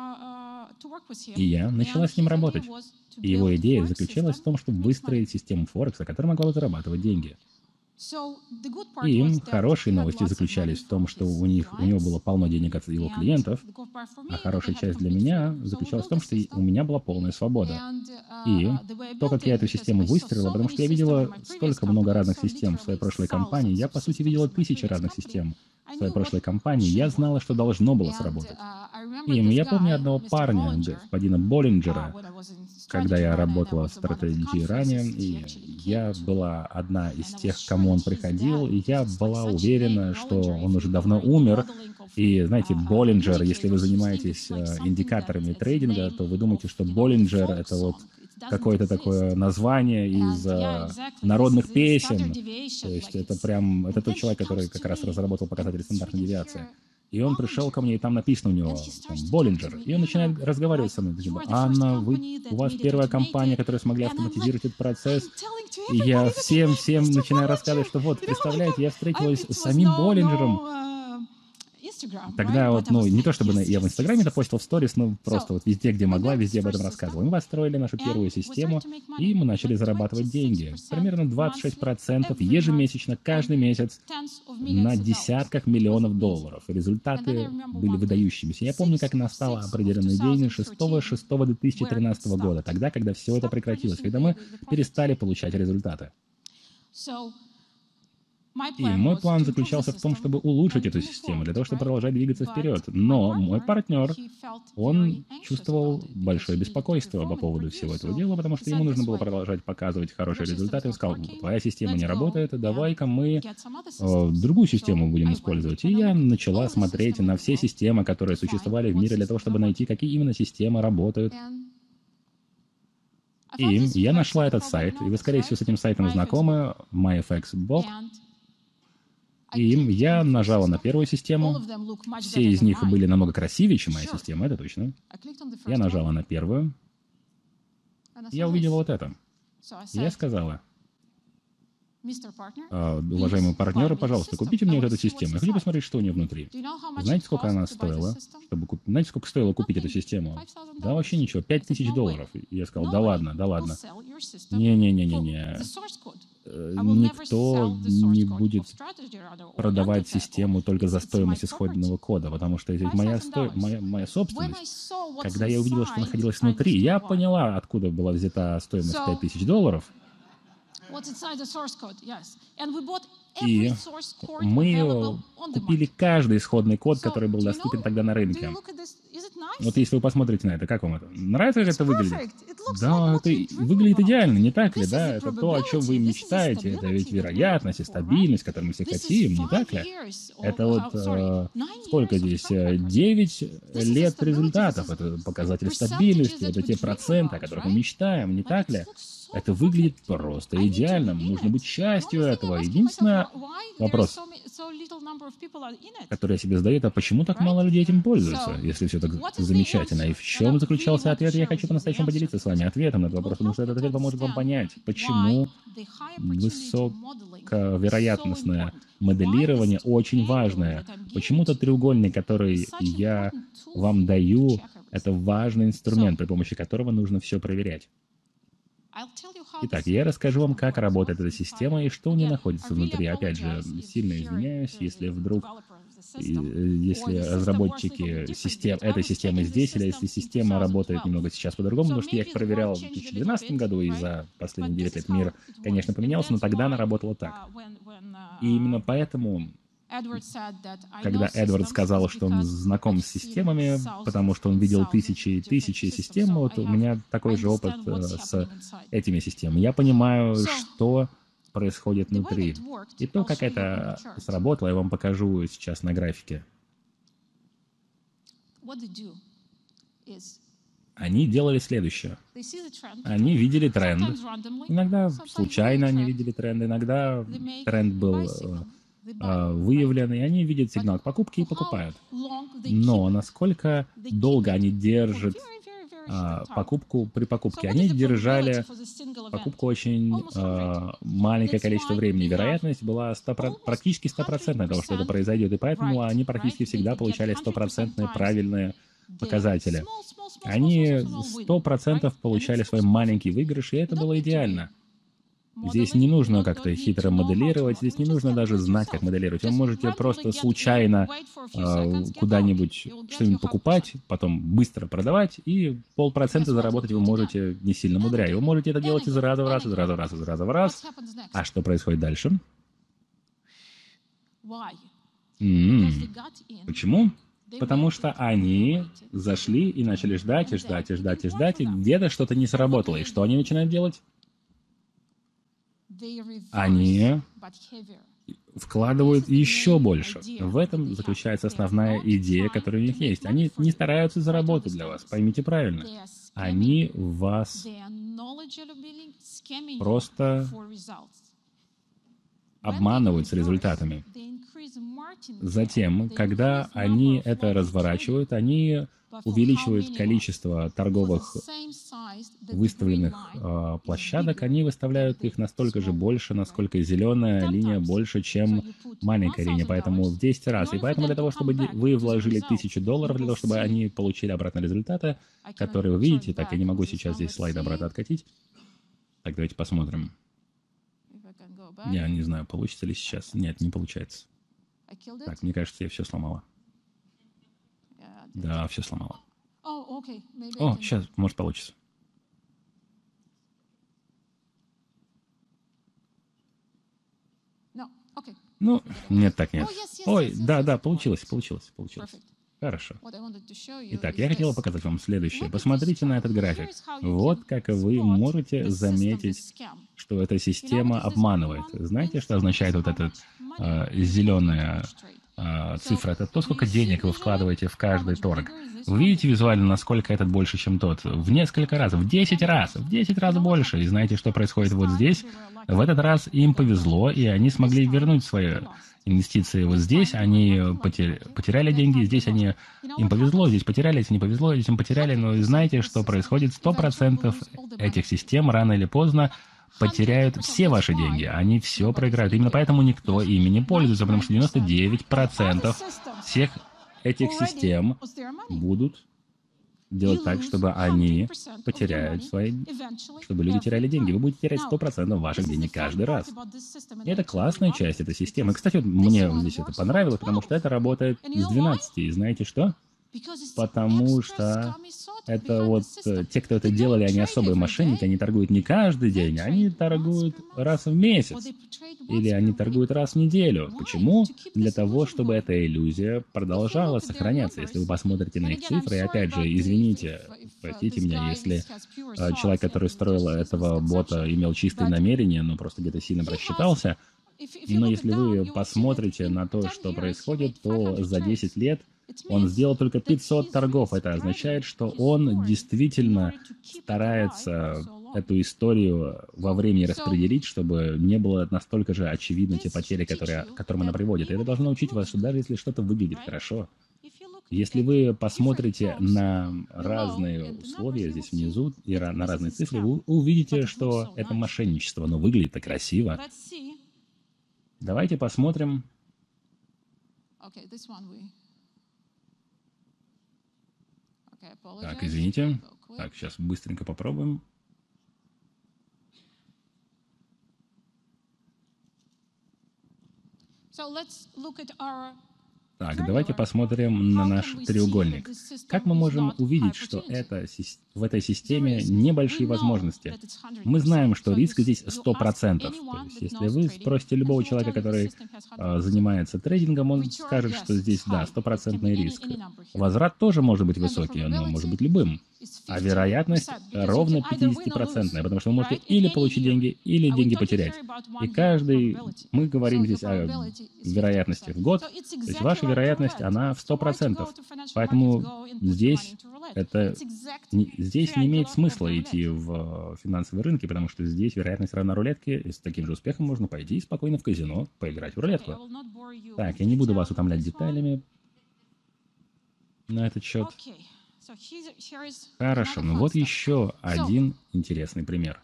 и я начала с ним работать. И его идея заключалась в том, чтобы выстроить систему Форекса, которая могла бы зарабатывать деньги. И хорошие новости заключались в том, что у них, у него было полно денег от его клиентов, а хорошая часть для меня заключалась в том, что у меня была полная свобода. И то, как я эту систему выстроила, потому что я видела столько много разных систем в своей прошлой компании, я, по сути, видела тысячи разных систем в своей прошлой компании, я знала, что должно было сработать. И я помню одного парня, господина Боллинджера, когда я работала в стратегии ранее, и я была одна из тех, к кому он приходил, и я была уверена, что он уже давно умер. И, знаете, Боллинджер, если вы занимаетесь индикаторами трейдинга, то вы думаете, что Боллинджер — это вот какое-то такое название из uh, народных песен. То есть это прям, это тот человек, который как раз разработал показатели стандартной девиации. И он пришел ко мне, и там написано у него там, Боллинджер. И он начинает разговаривать со мной. Типа, Анна, вы, у вас первая компания, которая смогла автоматизировать этот процесс. И я всем-всем начинаю рассказывать, что вот, представляете, я встретилась с самим Боллинджером. Тогда вот, ну, не то чтобы я в Инстаграме это постил в сторис, но просто вот везде, где могла, везде об этом рассказывала. Мы построили нашу первую систему, и мы начали зарабатывать деньги. Примерно двадцать шесть процентов ежемесячно, каждый месяц, на десятках миллионов долларов. И результаты были выдающимися. Я помню, как настал определенный день шестого шестого две тысячи тринадцатого года, тогда, когда все это прекратилось, когда мы перестали получать результаты. И мой план заключался в том, чтобы улучшить эту систему, для того, чтобы продолжать двигаться вперед. Но мой партнер, он чувствовал большое беспокойство по поводу всего этого дела, потому что ему нужно было продолжать показывать хорошие результаты. Он сказал, твоя система не работает, давай-ка мы э, другую систему будем использовать. И я начала смотреть на все системы, которые существовали в мире, для того, чтобы найти, какие именно системы работают. И я нашла этот сайт, и вы, скорее всего, с этим сайтом знакомы, MyFXBot. И я нажала на первую систему. Все из них были намного красивее, чем моя система, это точно. Я нажала на первую. Я увидела вот это. Я сказала: «А, уважаемые партнеры, пожалуйста, купите мне вот эту систему. Я хочу посмотреть, что у нее внутри». Знаете, сколько она стоила? Чтобы куп... Знаете, сколько стоило купить эту систему? Да вообще ничего, пять тысяч долларов. И я сказал: да ладно, да ладно. Не-не-не-не-не. Никто не будет продавать систему только за стоимость исходного кода, потому что это моя, сто... моя, моя собственность. Когда я увидела, что находилась внутри, я поняла, откуда была взята стоимость пять тысяч долларов. И мы купили каждый исходный код, который был доступен тогда на рынке. Вот если вы посмотрите на это, как вам это? Нравится, как это выглядит? Да, это выглядит идеально, не так ли? Да, это то, о чем вы мечтаете. Это ведь вероятность и стабильность, которую мы все хотим, не так ли? Это вот э, сколько здесь? девять лет результатов. Это показатель стабильности, это те проценты, о которых мы мечтаем, не так ли? Это выглядит просто идеально. Нужно быть частью этого. Единственный вопрос, который я себе задаю, это почему так мало людей этим пользуются, если все так замечательно. И в чем заключался ответ? Я хочу по-настоящему поделиться с вами ответом на этот вопрос, потому что этот ответ поможет вам понять, почему высоковероятностное моделирование очень важное. Почему тот треугольник, который я вам даю, это важный инструмент, при помощи которого нужно все проверять. Итак, я расскажу вам, как работает эта система и что у нее находится внутри. Опять же, сильно извиняюсь, если вдруг, если разработчики систем, этой системы здесь, или если система работает немного сейчас по-другому, потому что я их проверял в две тысячи двенадцатом году, и за последние девять лет мир, конечно, поменялся, но тогда она работала так. И именно поэтому... Когда Эдвард сказал, что он знаком с системами, потому что он видел тысячи и тысячи систем, вот у меня такой же опыт с этими системами. Я понимаю, что происходит внутри. И то, как это сработало, я вам покажу сейчас на графике. Они делали следующее. Они видели тренд. Иногда случайно они видели тренд, иногда тренд был... выявлены, и они видят сигнал к покупке и покупают. Но насколько долго они держат а, покупку при покупке? Они держали покупку очень а, маленькое количество времени. Вероятность была сто, практически стопроцентная того, что это произойдет, и поэтому они практически всегда получали стопроцентные правильные показатели. Они сто процентов получали свой маленький выигрыш, и это было идеально. Здесь не нужно как-то хитро моделировать, здесь не нужно даже знать, как моделировать. Вы можете просто случайно э, куда-нибудь что-нибудь покупать, потом быстро продавать, и полпроцента заработать вы можете не сильно мудряя. Вы можете это делать из раза в раз, из раза в раз, из раза в раз. А что происходит дальше? М-м-м. Почему? Потому что они зашли и начали ждать, и ждать, и ждать, и ждать, и где-то что-то не сработало. И что они начинают делать? Они вкладывают еще больше. В этом заключается основная идея, которая у них есть. Они не стараются заработать для вас, поймите правильно. Они вас просто обманывают с результатами. Затем, когда они это разворачивают, они увеличивают количество торговых выставленных э, площадок, они выставляют их настолько же больше, насколько зеленая линия больше, чем маленькая линия, поэтому в десять раз. И поэтому для того, чтобы вы вложили тысячу долларов, для того, чтобы они получили обратно результаты, которые вы видите, так, я не могу сейчас здесь слайд обратно откатить. Так, давайте посмотрим. Я не знаю, получится ли сейчас. Нет, не получается. Так, мне кажется, я все сломала. Да, все сломала. О, сейчас, может, получится. Ну, нет, так нет. Ой, да, да, получилось, получилось, получилось. Хорошо. Итак, я хотела показать вам следующее. Посмотрите на этот график. Вот как вы можете заметить, что эта система обманывает. Знаете, что означает вот эта э, зеленая э, цифра? Это то, сколько денег вы вкладываете в каждый торг. Вы видите визуально, насколько этот больше, чем тот? В несколько раз, в десять раз, в десять раз больше. И знаете, что происходит вот здесь? В этот раз им повезло, и они смогли вернуть свои инвестиции вот здесь, они потеряли деньги, здесь они, им повезло, здесь потеряли, здесь не повезло, здесь им потеряли, но знаете, что происходит? Сто процентов этих систем рано или поздно потеряют все ваши деньги, они все проиграют. Именно поэтому никто ими не пользуется, потому что девяносто девять процентов всех этих систем будут делать так, чтобы они потеряют свои, чтобы люди теряли деньги. Вы будете терять сто процентов ваших денег каждый раз. И это классная часть этой системы. Кстати, вот мне здесь это понравилось, потому что это работает с двенадцати. И знаете что? Потому что это вот э, те, кто это делали, они особые мошенники, они торгуют не каждый день, они торгуют раз в месяц. Или они торгуют раз в неделю. Почему? Для того, чтобы эта иллюзия продолжала сохраняться. Если вы посмотрите на их цифры, и опять же, извините, простите меня, если э, человек, который строил этого бота, имел чистые намерения, но просто где-то сильно просчитался, но если вы посмотрите на то, что происходит, то за десять лет он сделал только пятьсот торгов. Это означает, что он действительно старается эту историю во времени распределить, чтобы не было настолько же очевидны те потери, которые, к которым она приводит. И это должно научить вас, что даже если что-то выглядит хорошо, если вы посмотрите на разные условия здесь внизу и на разные цифры, вы увидите, что это мошенничество, но выглядит так красиво. Давайте посмотрим. Так, извините. Так, сейчас быстренько попробуем. Так, давайте посмотрим на наш треугольник. Как мы можем увидеть, что это, в этой системе небольшие возможности? Мы знаем, что риск здесь сто процентов. То есть, если вы спросите любого человека, который э, занимается трейдингом, он скажет, что здесь, да, стопроцентный риск. Возврат тоже может быть высокий, но может быть любым. А вероятность ровно пятидесятипроцентная, потому что вы можете или получить деньги, или деньги потерять. И каждый... Мы говорим здесь о вероятности в год, то есть ваша вероятность, она в сто процентов. Поэтому здесь, это, не, здесь не имеет смысла идти в финансовые рынки, потому что здесь вероятность равна рулетке, и с таким же успехом можно пойти спокойно в казино, поиграть в рулетку. Так, я не буду вас утомлять деталями на этот счет. Хорошо, ну вот еще один интересный пример.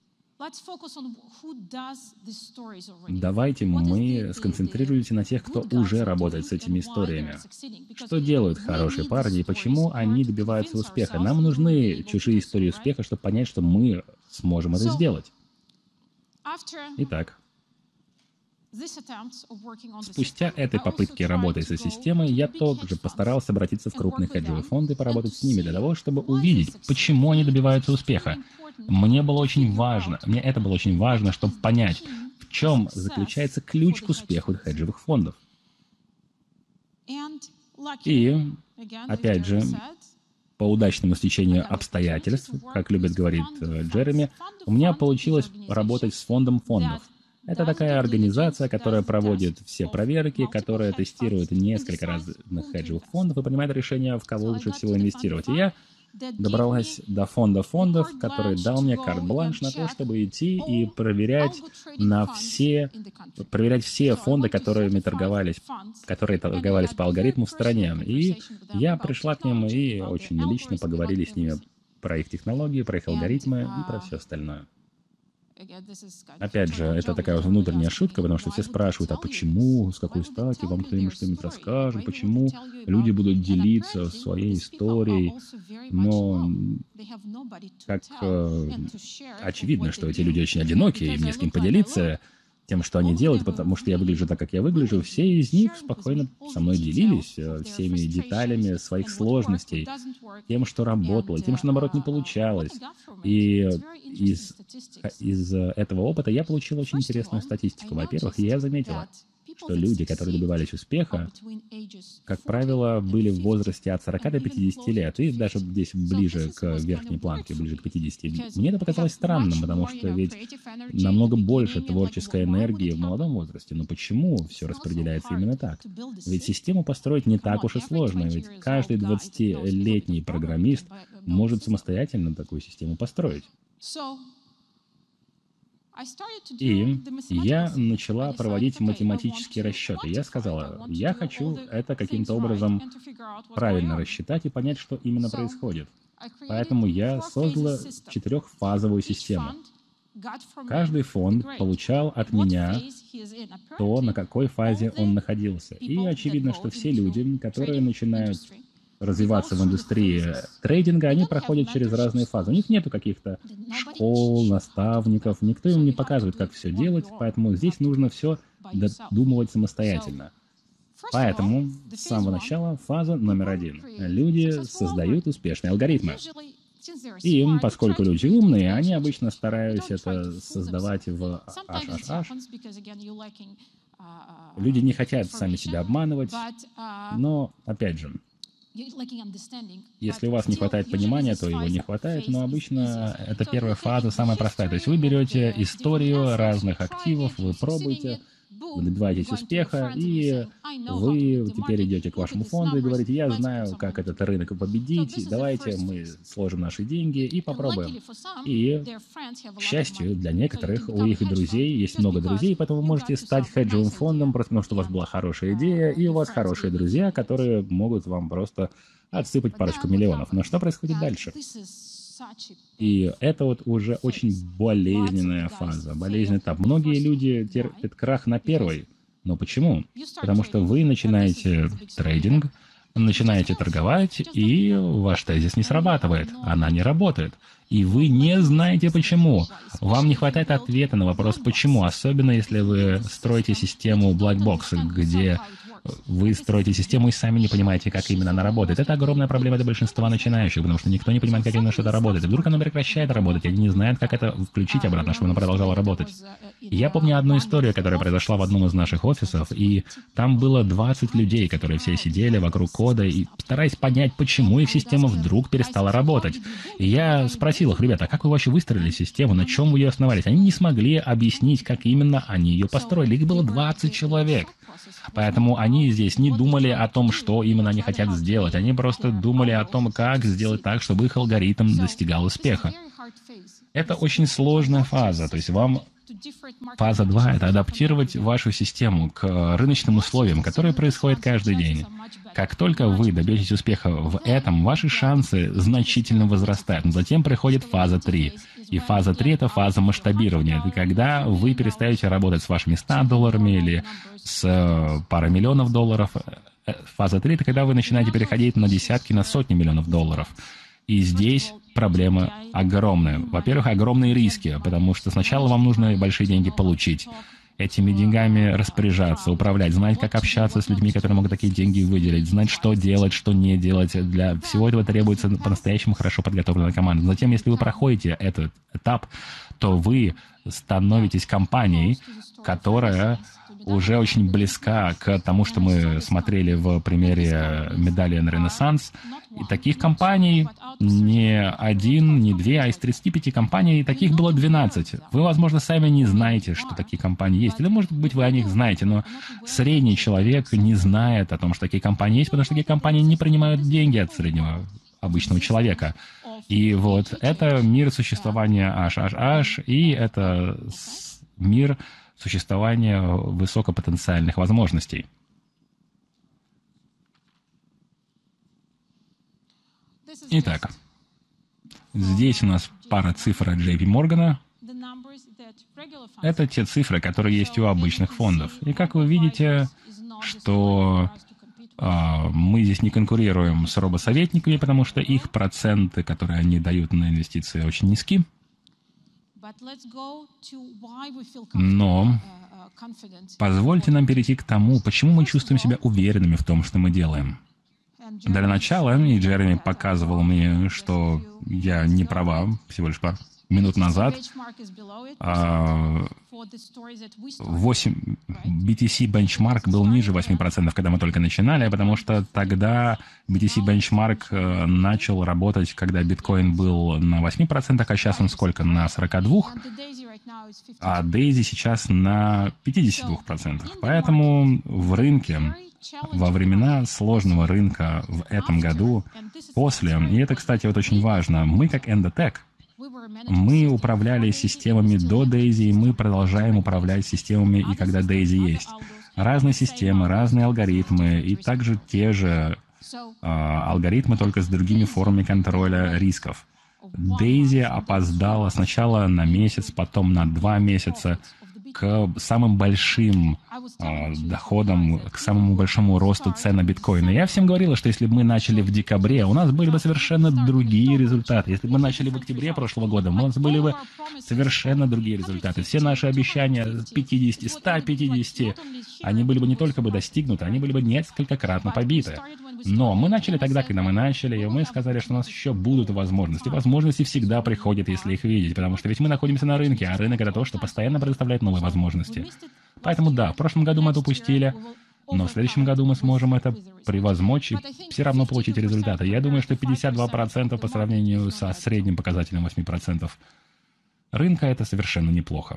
Давайте мы сконцентрируемся на тех, кто уже работает с этими историями. Что делают хорошие парни и почему они добиваются успеха? Нам нужны чужие истории успеха, чтобы понять, что мы сможем это сделать. Итак, спустя этой попытки работы со системой, я также постарался обратиться в крупные хеджевые фонды и поработать с ними для того, чтобы увидеть, почему они добиваются успеха. Мне было очень важно, мне это было очень важно, чтобы понять, в чем заключается ключ к успеху хеджевых фондов. И, опять же, по удачному стечению обстоятельств, как любит говорить Джереми, у меня получилось работать с фондом фондов. Это такая организация, которая проводит все проверки, которая тестирует несколько разных хеджевых фондов и принимает решение, в кого лучше всего инвестировать. И я добралась до фонда фондов, который дал мне карт-бланш на то, чтобы идти и проверять на все, проверять все фонды, которыми торговались, которые торговались по алгоритму в стране. И я пришла к ним и очень лично поговорили с ними про их технологии, про их алгоритмы и про все остальное. Опять же, это такая вот внутренняя шутка, потому что все спрашивают, а почему, с какой стати, вам кто-нибудь что-нибудь расскажет, почему люди будут делиться своей историей, но как э, очевидно, что эти люди очень одиноки, им не с кем поделиться тем, что они делают, потому что я выгляжу так, как я выгляжу. Все из них спокойно со мной делились всеми деталями своих сложностей, тем, что работало, тем, что, наоборот, не получалось. И из, из этого опыта я получил очень интересную статистику. Во-первых, я заметила, что люди, которые добивались успеха, как правило, были в возрасте от сорока до пятидесяти лет, и даже здесь ближе к верхней планке, ближе к пятидесяти. Мне это показалось странным, потому что ведь намного больше творческой энергии в молодом возрасте. Но почему все распределяется именно так? Ведь систему построить не так уж и сложно, ведь каждый двадцатилетний программист может самостоятельно такую систему построить. И я начала проводить математические расчеты. Я сказала, я хочу это каким-то образом правильно рассчитать и понять, что именно происходит. Поэтому я создала четырехфазовую систему. Каждый фонд получал от меня то, на какой фазе он находился. И очевидно, что все люди, которые начинают развиваться в индустрии трейдинга, они проходят через разные фазы. У них нету каких-то школ, наставников, никто им не показывает, как все делать, поэтому здесь нужно все додумывать самостоятельно. Поэтому с самого начала фаза номер один. Люди создают успешные алгоритмы. И поскольку люди умные, они обычно стараются это создавать в эйч эйч эйч. Люди не хотят сами себя обманывать, но, опять же, если у вас не хватает понимания, то его не хватает, но обычно это первая фаза, самая простая. То есть вы берете историю разных активов, вы пробуете, вы добиваетесь успеха, и вы теперь идете к вашему фонду и говорите, я знаю, как этот рынок победить, давайте мы сложим наши деньги и попробуем. И, к счастью, для некоторых, у их друзей есть много друзей, поэтому вы можете стать хеджевым фондом, просто потому что у вас была хорошая идея, и у вас хорошие друзья, которые могут вам просто отсыпать парочку миллионов. Но что происходит дальше? И это вот уже очень болезненная фаза, болезненный этап. Многие люди терпят крах на первой. Но почему? Потому что вы начинаете трейдинг, начинаете торговать, и ваш тезис не срабатывает. Она не работает. И вы не знаете почему. Вам не хватает ответа на вопрос «почему?», особенно если вы строите систему Black Box, где вы строите систему и сами не понимаете, как именно она работает. Это огромная проблема для большинства начинающих, потому что никто не понимает, как именно что-то работает. И вдруг оно прекращает работать, и они не знают, как это включить обратно, чтобы оно продолжало работать. И я помню одну историю, которая произошла в одном из наших офисов, и там было двадцать людей, которые все сидели вокруг кода и стараясь понять, почему их система вдруг перестала работать. И я спросил их, ребята, а как вы вообще выстроили систему, на чем вы ее основались? Они не смогли объяснить, как именно они ее построили. Их было двадцать человек. Поэтому они здесь не думали о том, что именно они хотят сделать. Они просто думали о том, как сделать так, чтобы их алгоритм достигал успеха. Это очень сложная фаза. То есть вам фаза два — это адаптировать вашу систему к рыночным условиям, которые происходят каждый день. Как только вы добьетесь успеха в этом, ваши шансы значительно возрастают. Но затем приходит фаза три. И фаза три — это фаза масштабирования. Это когда вы перестаете работать с вашими ста долларами или с парой миллионов долларов. Фаза три — это когда вы начинаете переходить на десятки, на сотни миллионов долларов. И здесь проблема огромная. Во-первых, огромные риски, потому что сначала вам нужно большие деньги получить, этими деньгами распоряжаться, управлять, знать, как общаться с людьми, которые могут такие деньги выделить, знать, что делать, что не делать. Для всего этого требуется по-настоящему хорошо подготовленная команда. Затем, если вы проходите этот этап, то вы становитесь компанией, которая уже очень близка к тому, что мы смотрели в примере Medallion Renaissance. И таких компаний не один, не две, а из тридцати пяти компаний таких было двенадцать. Вы, возможно, сами не знаете, что такие компании есть. Или, может быть, вы о них знаете, но средний человек не знает о том, что такие компании есть, потому что такие компании не принимают деньги от среднего обычного человека. И вот это мир существования эйч эйч эйч, и это мир существования высокопотенциальных возможностей. Итак, здесь у нас пара цифр от джей пи Моргана. Это те цифры, которые есть у обычных фондов. И как вы видите, что а, мы здесь не конкурируем с робосоветниками, потому что их проценты, которые они дают на инвестиции, очень низки. Но позвольте нам перейти к тому, почему мы чувствуем себя уверенными в том, что мы делаем. Для начала, и Джереми показывал мне, что я не права, всего лишь пару минут назад, восемь, би ти си Benchmark был ниже восьми процентов, когда мы только начинали, потому что тогда би ти си Benchmark начал работать, когда биткоин был на восьми процентах, а сейчас он сколько? На сорока двух процентах. А Daisy сейчас на пятидесяти двух процентах. Поэтому в рынке, во времена сложного рынка в этом году, после, и это, кстати, вот очень важно, мы как Endotech, Мы управляли системами до Дейзи, и мы продолжаем управлять системами, и когда Дейзи есть. Разные системы, разные алгоритмы, и также те же э, алгоритмы, только с другими формами контроля рисков. Дейзи опоздала сначала на месяц, потом на два месяца к самым большим э, доходам, к самому большому росту цен на биткоин. И я всем говорила, что если бы мы начали в декабре, у нас были бы совершенно другие результаты. Если бы мы начали в октябре прошлого года, у нас были бы совершенно другие результаты. Все наши обещания пятьдесят, сто пятьдесят, они были бы не только бы достигнуты, они были бы несколькократно побиты. Но мы начали тогда, когда мы начали, и мы сказали, что у нас еще будут возможности. Возможности всегда приходят, если их видеть, потому что ведь мы находимся на рынке, а рынок — это то, что постоянно предоставляет новые возможности. Поэтому да, в прошлом году мы это упустили, но в следующем году мы сможем это превозмочь и все равно получить результаты. Я думаю, что пятьдесят два процента по сравнению со средним показателем восемь процентов рынка — это совершенно неплохо.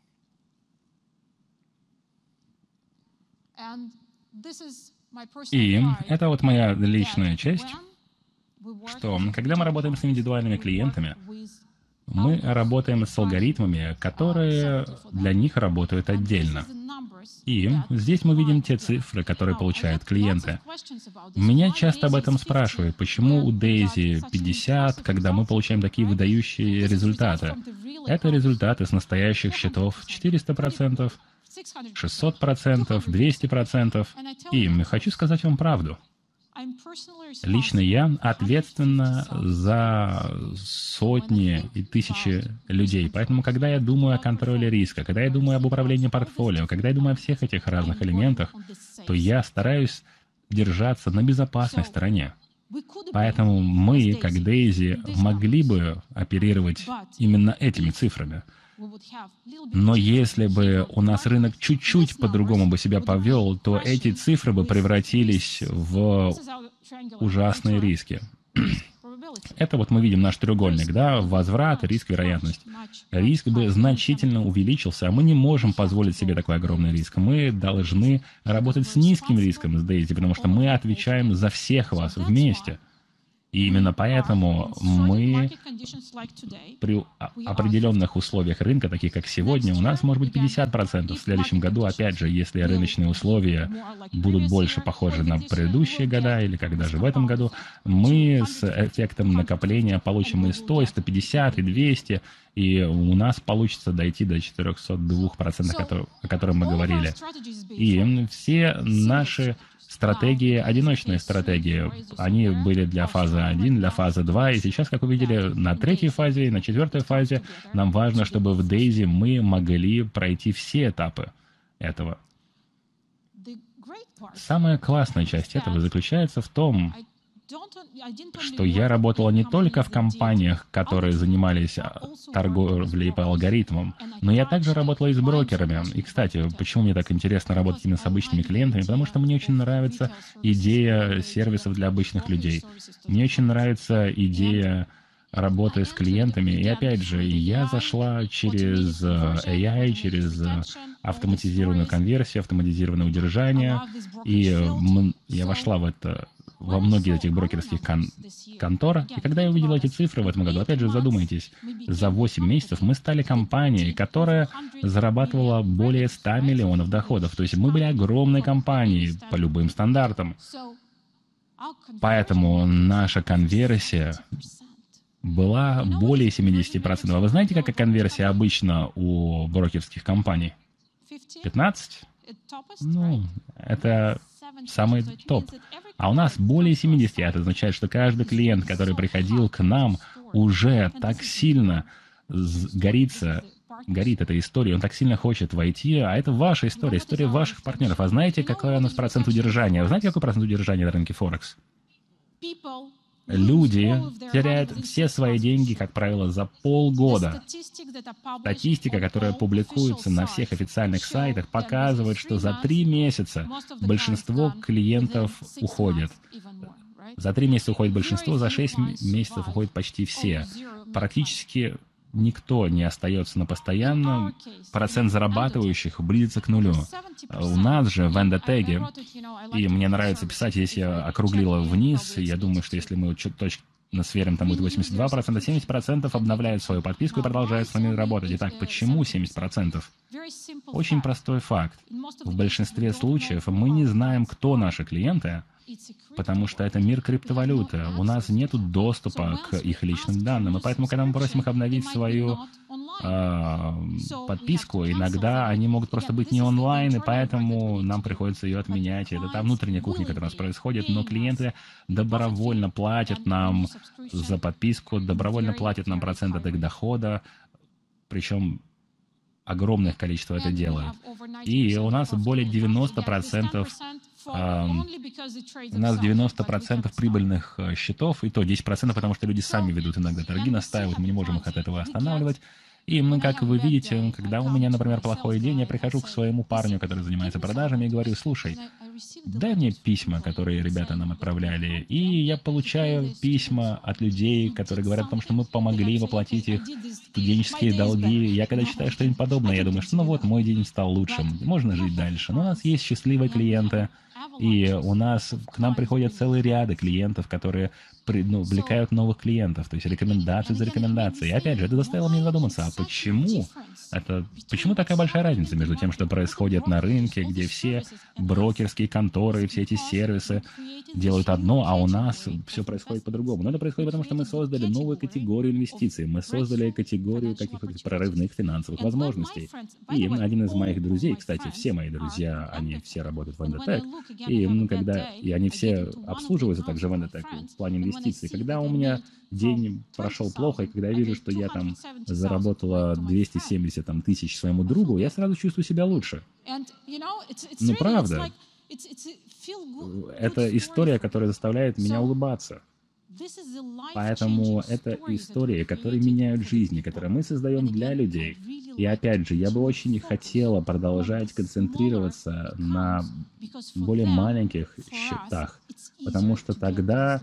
И это вот моя личная часть, что когда мы работаем с индивидуальными клиентами, мы работаем с алгоритмами, которые для них работают отдельно. И здесь мы видим те цифры, которые получают клиенты. Меня часто об этом спрашивают, почему у Дейзи пятьдесят, когда мы получаем такие выдающие результаты. Это результаты с настоящих счетов четыреста процентов, шестьсот процентов, двести процентов. И хочу сказать вам правду. Лично я ответственна за сотни и тысячи людей. Поэтому, когда я думаю о контроле риска, когда я думаю об управлении портфолио, когда я думаю о всех этих разных элементах, то я стараюсь держаться на безопасной стороне. Поэтому мы, как Дейзи, могли бы оперировать именно этими цифрами. Но если бы у нас рынок чуть-чуть по-другому бы себя повел, то эти цифры бы превратились в ужасные риски. Это вот мы видим наш треугольник, да, возврат, риск, вероятность. Риск бы значительно увеличился, а мы не можем позволить себе такой огромный риск. Мы должны работать с низким риском с Дейзи, потому что мы отвечаем за всех вас вместе. И именно поэтому мы при определенных условиях рынка, таких как сегодня, у нас может быть пятьдесят процентов. В следующем году, опять же, если рыночные условия будут больше похожи на предыдущие года, или как даже в этом году, мы с эффектом накопления получим и сто, и сто пятьдесят, и двести, и у нас получится дойти до четырехсот двух процентов, о которых мы говорили. И все наши стратегии, одиночные стратегии, они были для фазы один, для фазы два, и сейчас, как вы видели, на третьей фазе и на четвертой фазе нам важно, чтобы в Дейзи мы могли пройти все этапы этого. Самая классная часть этого заключается в том, что я работала не только в компаниях, которые занимались торговлей по алгоритмам, но я также работала и с брокерами. И, кстати, почему мне так интересно работать именно с обычными клиентами? Потому что мне очень нравится идея сервисов для обычных людей. Мне очень нравится идея работы с клиентами. И опять же, я зашла через эй ай, через автоматизированную конверсию, автоматизированное удержание, и я вошла в это, во многие этих брокерских кон контор. И когда я увидел эти цифры в этом году, опять же, задумайтесь, за восемь месяцев мы стали компанией, которая зарабатывала более ста миллионов доходов. То есть мы были огромной компанией по любым стандартам. Поэтому наша конверсия была более семидесяти процентов. А вы знаете, какая конверсия обычно у брокерских компаний? пятнадцать? Ну, это самый топ. А у нас более семидесяти. Это означает, что каждый клиент, который приходил к нам, уже так сильно горится, горит этой историей, он так сильно хочет войти, а это ваша история, история ваших партнеров. А знаете, какой у нас процент удержания? Вы знаете, какой процент удержания на рынке Форекс? Люди теряют все свои деньги, как правило, за полгода. Статистика, которая публикуется на всех официальных сайтах, показывает, что за три месяца большинство клиентов уходят. За три месяца уходит большинство, за шесть месяцев уходят почти все. Практически никто не остается на постоянном, процент зарабатывающих близится к нулю. У нас же в эндотеге, и мне нравится писать, здесь я округлила вниз, и я думаю, что если мы чуть на сфере там будет восемьдесят два процента, семьдесят процентов обновляют свою подписку и продолжают с вами работать. Итак, почему семьдесят процентов? Очень простой факт. В большинстве случаев мы не знаем, кто наши клиенты, потому что это мир криптовалюты. У нас нет доступа к их личным данным, и поэтому, когда мы просим их обновить свою э, подписку, иногда они могут просто быть не онлайн, и поэтому нам приходится ее отменять. Это та внутренняя кухня, которая у нас происходит, но клиенты добровольно платят нам за подписку, добровольно платят нам процент от их дохода, причем огромное количество это делает. И у нас более девяноста процентов Uh, у нас девяносто процентов прибыльных счетов, и то десять процентов, потому что люди сами ведут иногда торги, настаивают, мы не можем их от этого останавливать. И мы, как вы видите, когда у меня, например, плохой день, я прихожу к своему парню, который занимается продажами, и говорю: слушай, дай мне письма, которые ребята нам отправляли. И я получаю письма от людей, которые говорят о том, что мы помогли им оплатить их студенческие долги. Я когда читаю что-нибудь подобное, я думаю, что ну вот, мой день стал лучшим, можно жить дальше. Но у нас есть счастливые клиенты, и у нас к нам приходят целые ряды клиентов, которые ну, увлекают новых клиентов, то есть рекомендации за рекомендацией. И опять же, это заставило меня задуматься, а почему? Это, почему такая большая разница между тем, что происходит на рынке, где все брокерские конторы, все эти сервисы делают одно, а у нас все происходит по-другому? Но это происходит потому, что мы создали новую категорию инвестиций, мы создали категорию каких-то прорывных финансовых возможностей. И один из моих друзей, кстати, все мои друзья, они все работают в Endotech, и, ну, когда, и они все обслуживаются также в Endotech в плане инвестиций. Когда у меня день прошел плохо, и когда я вижу, что я там заработала двести семьдесят там, тысяч своему другу, я сразу чувствую себя лучше. Ну, правда. Это история, которая заставляет меня улыбаться. Поэтому это истории, которые меняют жизни, которые мы создаем для людей. И опять же, я бы очень хотела продолжать концентрироваться на более маленьких счетах, потому что тогда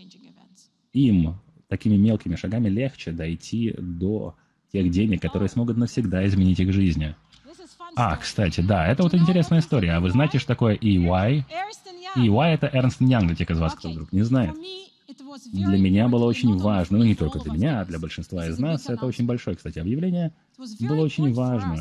им такими мелкими шагами легче дойти до тех денег, которые смогут навсегда изменить их жизни. А, кстати, да, это вот интересная история. А вы знаете, что такое и уай? и уай — это Ernst энд Young, для тех из вас, кто вдруг не знает. Для меня было очень важно, ну не только для меня, а для большинства из нас, это очень большое, кстати, объявление, было очень важно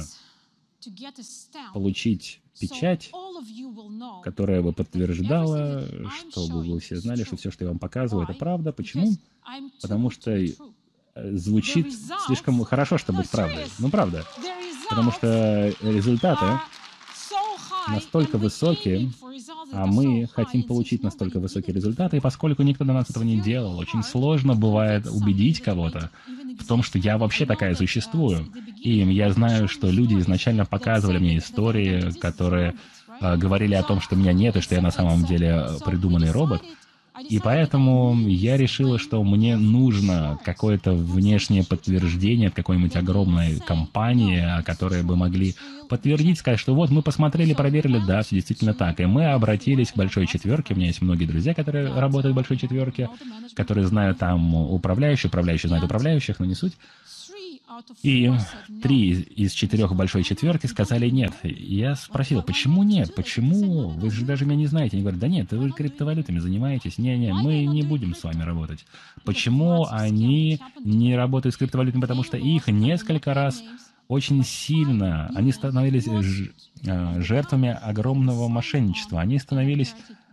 получить печать, которая бы подтверждала, чтобы вы все знали, что все, что я вам показываю, это правда. Почему? Потому что звучит слишком хорошо, чтобы быть правдой. Ну, правда. Потому что результаты настолько высокие, а мы хотим получить настолько высокие результаты, и поскольку никто до нас этого не делал, очень сложно бывает убедить кого-то в том, что я вообще такая существую. И я знаю, что люди изначально показывали мне истории, которые э, говорили о том, что меня нет, и что я на самом деле придуманный робот. И поэтому я решила, что мне нужно какое-то внешнее подтверждение от какой-нибудь огромной компании, которые бы могли подтвердить, сказать, что вот мы посмотрели, проверили, да, все действительно так. И мы обратились к Большой Четверке. У меня есть многие друзья, которые работают в Большой Четверке, которые знают там управляющих, управляющие знают управляющих, но не суть. И три из четырех Большой Четверки сказали нет. Я спросил, почему нет? Почему? Вы же даже меня не знаете. Они говорят, да нет, вы криптовалютами занимаетесь. Не-не, мы не будем с вами работать. Почему они не работают с криптовалютами? Потому что их несколько раз очень сильно, они становились жертвами огромного мошенничества. Они становились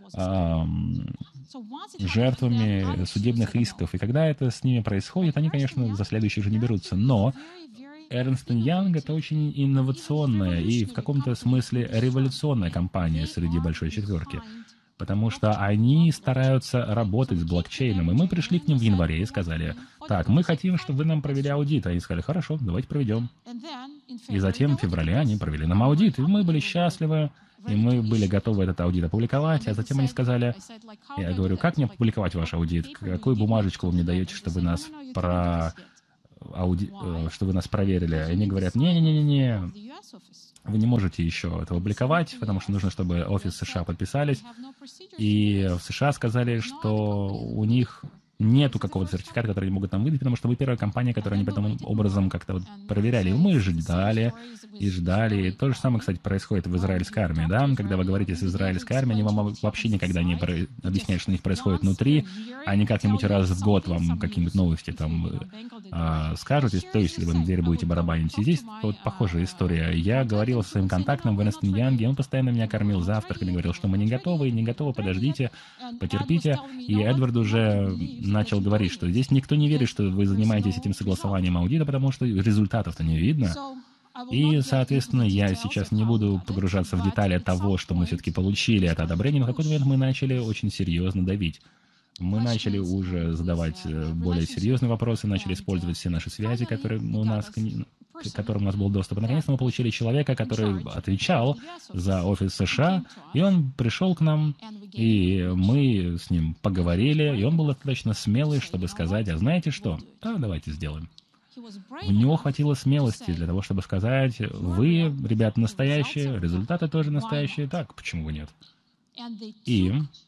жертвами судебных исков. И когда это с ними происходит, они, конечно, за следующих же не берутся. Но Ernst энд Young — это очень инновационная и в каком-то смысле революционная компания среди Большой Четверки. Потому что они стараются работать с блокчейном. И мы пришли к ним в январе и сказали, так, мы хотим, чтобы вы нам провели аудит. Они сказали, хорошо, давайте проведем. И затем в феврале они провели нам аудит, и мы были счастливы. И мы были готовы этот аудит опубликовать, а затем они сказали, я говорю, как мне опубликовать ваш аудит? Какую бумажечку вы мне даете, чтобы нас, про... ауди... что вы нас проверили? И они говорят, не-не-не-не, вы не можете еще это опубликовать, потому что нужно, чтобы офис США подписались. И в США сказали, что у них нету какого-то сертификата, который они могут нам выдать, потому что вы первая компания, которую они потом образом как-то вот проверяли. И мы ждали, и ждали. И то же самое, кстати, происходит в израильской армии, да? Когда вы говорите с израильской армией, они вам вообще никогда не про... объясняют, что у них происходит внутри, они как-нибудь раз в год вам какие-нибудь новости там а, скажут, то есть, если вы на дверь будете барабанить. И здесь вот похожая история. Я говорил со своим контактом в Эрнстон Янге, он постоянно меня кормил завтраками, говорил, что мы не готовы, не готовы, подождите, потерпите. И Эдвард уже начал говорить, что здесь никто не верит, что вы занимаетесь этим согласованием аудита, потому что результатов-то не видно. И, соответственно, я сейчас не буду погружаться в детали того, что мы все-таки получили это одобрение, но в какой-то момент мы начали очень серьезно давить. Мы начали уже задавать более серьезные вопросы, начали использовать все наши связи, которые у нас, к которым у нас был доступ. И наконец-то мы получили человека, который отвечал за офис США, и он пришел к нам, и мы с ним поговорили, и он был достаточно смелый, чтобы сказать, а знаете что? Да, давайте сделаем. У него хватило смелости для того, чтобы сказать, вы, ребята, настоящие, результаты тоже настоящие, так, почему бы нет? И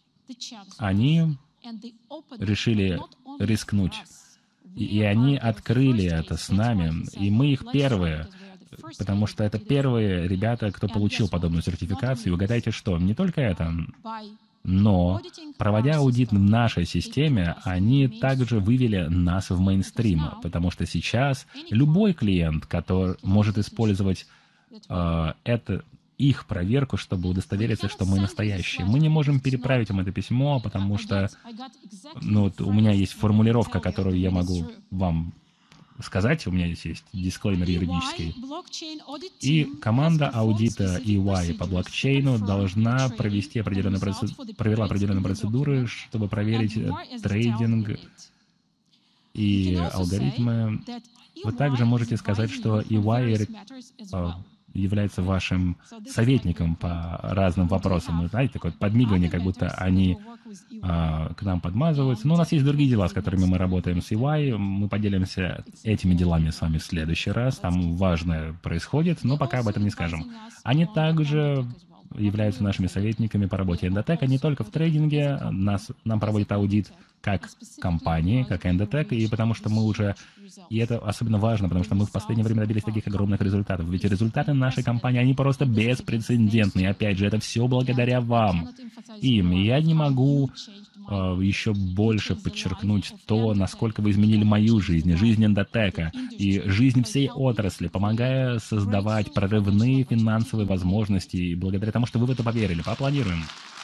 они решили рискнуть. И, и они открыли это с нами, и мы их первые, потому что это первые ребята, кто получил подобную сертификацию. И угадайте что, не только это, но, проводя аудит в нашей системе, они также вывели нас в мейнстрим, потому что сейчас любой клиент, который может использовать э, это, их проверку, чтобы удостовериться, что мы настоящие. Мы не можем переправить им это письмо, потому что ну, вот у меня есть формулировка, которую я могу вам сказать, у меня здесь есть дисклеймер юридический. И команда аудита и уай по блокчейну должна провести определенные процедуры, провела определенные процедуры, чтобы проверить трейдинг и алгоритмы. Вы также можете сказать, что и уай является вашим советником по разным вопросам. Вы знаете, такое подмигивание, как будто они а, к нам подмазываются. Но у нас есть другие дела, с которыми мы работаем с и уай. Мы поделимся этими делами с вами в следующий раз. Там важное происходит, но пока об этом не скажем. Они также являются нашими советниками по работе Endotech, не только в трейдинге. Нас, нам проводит аудит как компании, как Endotech, и потому что мы уже... И это особенно важно, потому что мы в последнее время добились таких огромных результатов. Ведь результаты нашей компании, они просто беспрецедентные. Опять же, это все благодаря вам. Им. И я не могу э, еще больше подчеркнуть то, насколько вы изменили мою жизнь, жизнь Endotech и жизнь всей отрасли, помогая создавать прорывные финансовые возможности, и благодаря тому, что вы в это поверили. Поаплодируем.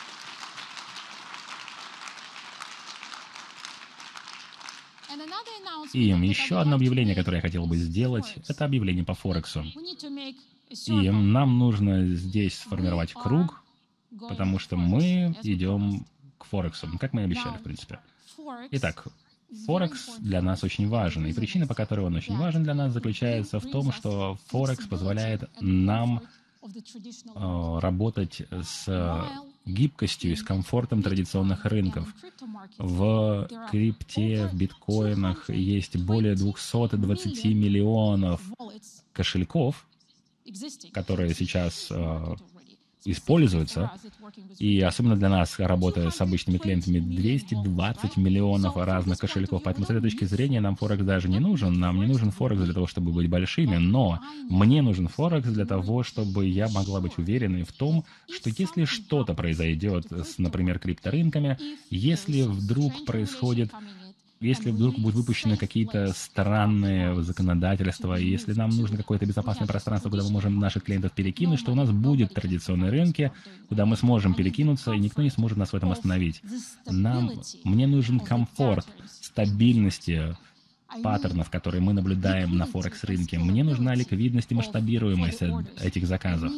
И еще одно объявление, которое я хотел бы сделать, это объявление по Форексу. И нам нужно здесь сформировать круг, потому что мы идем к Форексу, как мы и обещали, в принципе. Итак, Форекс для нас очень важен, и причина, по которой он очень важен для нас, заключается в том, что Форекс позволяет нам э, работать с гибкостью и с комфортом традиционных рынков. В крипте, в биткоинах есть более двухсот двадцати миллионов кошельков, которые сейчас э, используются. И особенно для нас, работая с обычными клиентами, двести двадцать миллионов разных кошельков. Поэтому с этой точки зрения нам Форекс даже не нужен. Нам не нужен Форекс для того, чтобы быть большими, но мне нужен Форекс для того, чтобы я могла быть уверенной в том, что если что-то произойдет с, например, крипторынками, если вдруг происходит... Если вдруг будут выпущены какие-то странные законодательства, и если нам нужно какое-то безопасное пространство, куда мы можем наших клиентов перекинуть, что у нас будут традиционные рынки, куда мы сможем перекинуться, и никто не сможет нас в этом остановить. Нам, мне нужен комфорт, стабильности паттернов, которые мы наблюдаем на Форекс-рынке. Мне нужна ликвидность и масштабируемость этих заказов.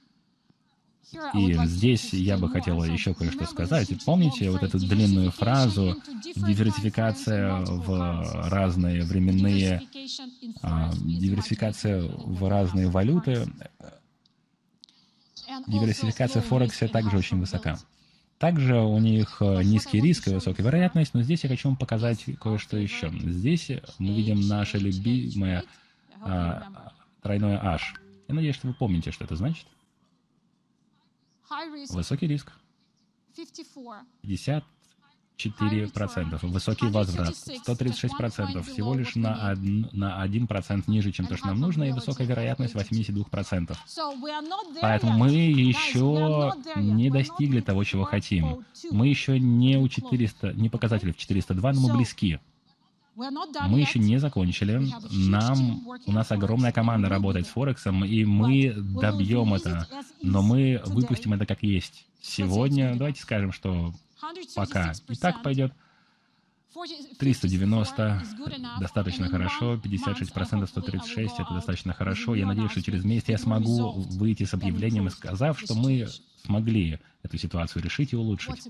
И здесь я бы хотела еще кое-что сказать. Помните вот эту длинную фразу «диверсификация в разные временные, а, диверсификация в разные валюты». Диверсификация в Форексе также очень высока. Также у них низкий риск и высокая вероятность, но здесь я хочу вам показать кое-что еще. Здесь мы видим наше любимое а, тройное H. Я надеюсь, что вы помните, что это значит. Высокий риск. пятьдесят четыре процента. Высокий возврат сто тридцать шесть процентов, всего лишь на, один, на один процент ниже, чем то, что нам нужно, и высокая вероятность восемьдесят два процента. Поэтому мы еще не достигли того, чего хотим. Мы еще не у четырёхсот, не показатели в четыреста два, но мы близки. Мы еще не закончили. Нам, у нас огромная команда работает с Форексом, и мы добьем это. Но мы выпустим это как есть. Сегодня, давайте скажем, что пока и так пойдет. триста девяносто достаточно хорошо, пятьдесят шесть процентов, сто тридцать шесть это достаточно хорошо. Я надеюсь, что через месяц я смогу выйти с объявлением и сказав, что мы смогли эту ситуацию решить и улучшить.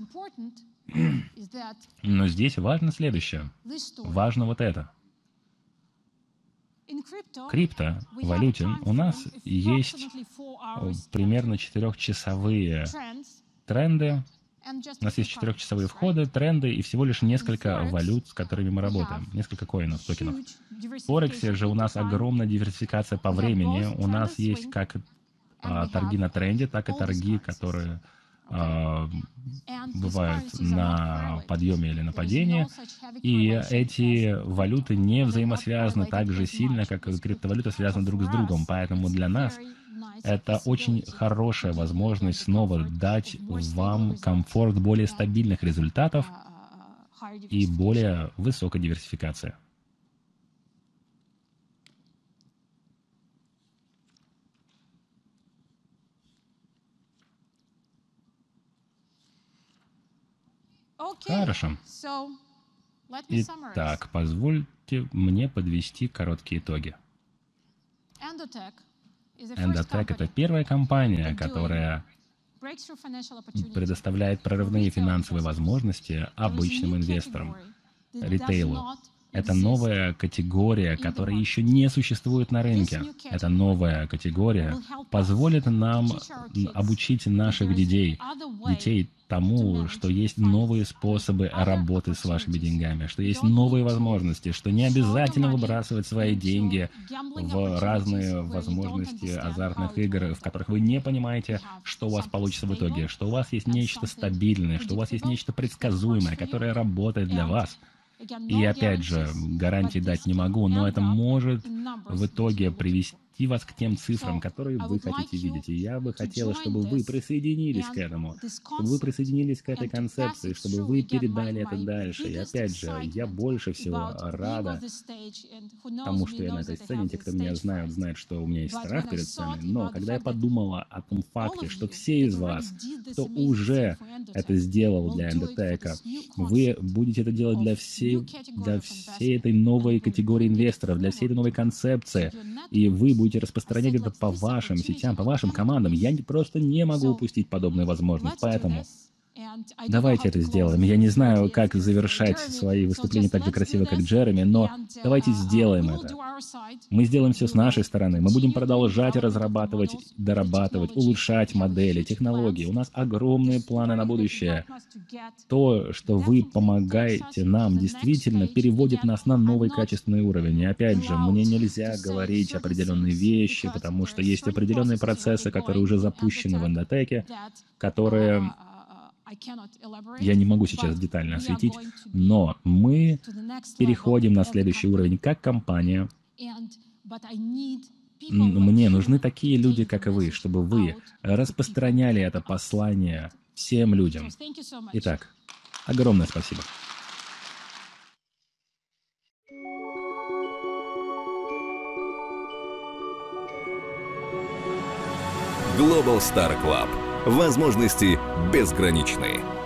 Но здесь важно следующее. Важно вот это. В криптовалюте у нас есть примерно четырехчасовые тренды. У нас есть четырехчасовые входы, тренды и всего лишь несколько валют, с которыми мы работаем. Несколько коинов, токенов. В Форексе же у нас огромная диверсификация по времени. У нас есть как а, торги на тренде, так и торги, которые а, бывают на подъеме или на падении. И эти валюты не взаимосвязаны так же сильно, как криптовалюты связаны друг с другом. Поэтому для нас это очень хорошая возможность снова дать вам комфорт более стабильных результатов и более высокой диверсификации. Хорошо. Итак, позвольте мне подвести короткие итоги. Endotech — это первая компания, которая предоставляет прорывные финансовые возможности обычным инвесторам, ритейлу. Это новая категория, которая еще не существует на рынке. Эта новая категория позволит нам обучить наших детей, детей тому, что есть новые способы работы с вашими деньгами, что есть новые возможности, что не обязательно выбрасывать свои деньги в разные возможности азартных игр, в которых вы не понимаете, что у вас получится в итоге, что у вас есть нечто стабильное, что у вас есть нечто предсказуемое, которое работает для вас. И опять же, гарантии дать не могу, но это может в итоге привести вас к тем цифрам, которые вы хотите видеть. И я бы хотела, чтобы вы присоединились к этому, чтобы вы присоединились к этой концепции, чтобы вы передали это дальше. И опять же, я больше всего рада тому, что я на этой сцене. Те, кто меня знают, знают, что у меня есть страх перед сценой. Но когда я подумала о том факте, что все из вас, кто уже это сделал для Endotech, вы будете это делать для всей, для всей этой новой категории инвесторов, для всей этой новой концепции, и вы будете распространять это по вашим сетям, по вашим командам. Я просто не могу упустить подобную возможность, поэтому давайте это сделаем. Я не знаю, как завершать свои выступления так же красиво, как Джереми, но давайте сделаем это. Мы сделаем все с нашей стороны. Мы будем продолжать разрабатывать, дорабатывать, улучшать модели, технологии. У нас огромные планы на будущее. То, что вы помогаете нам, действительно переводит нас на новый качественный уровень. И опять же, мне нельзя говорить определенные вещи, потому что есть определенные процессы, которые уже запущены в Endotech, которые я не могу сейчас детально осветить, но мы переходим на следующий уровень как компания. Мне нужны такие люди, как и вы, чтобы вы распространяли это послание всем людям. Итак, огромное спасибо. Global Star Club. Возможности безграничны.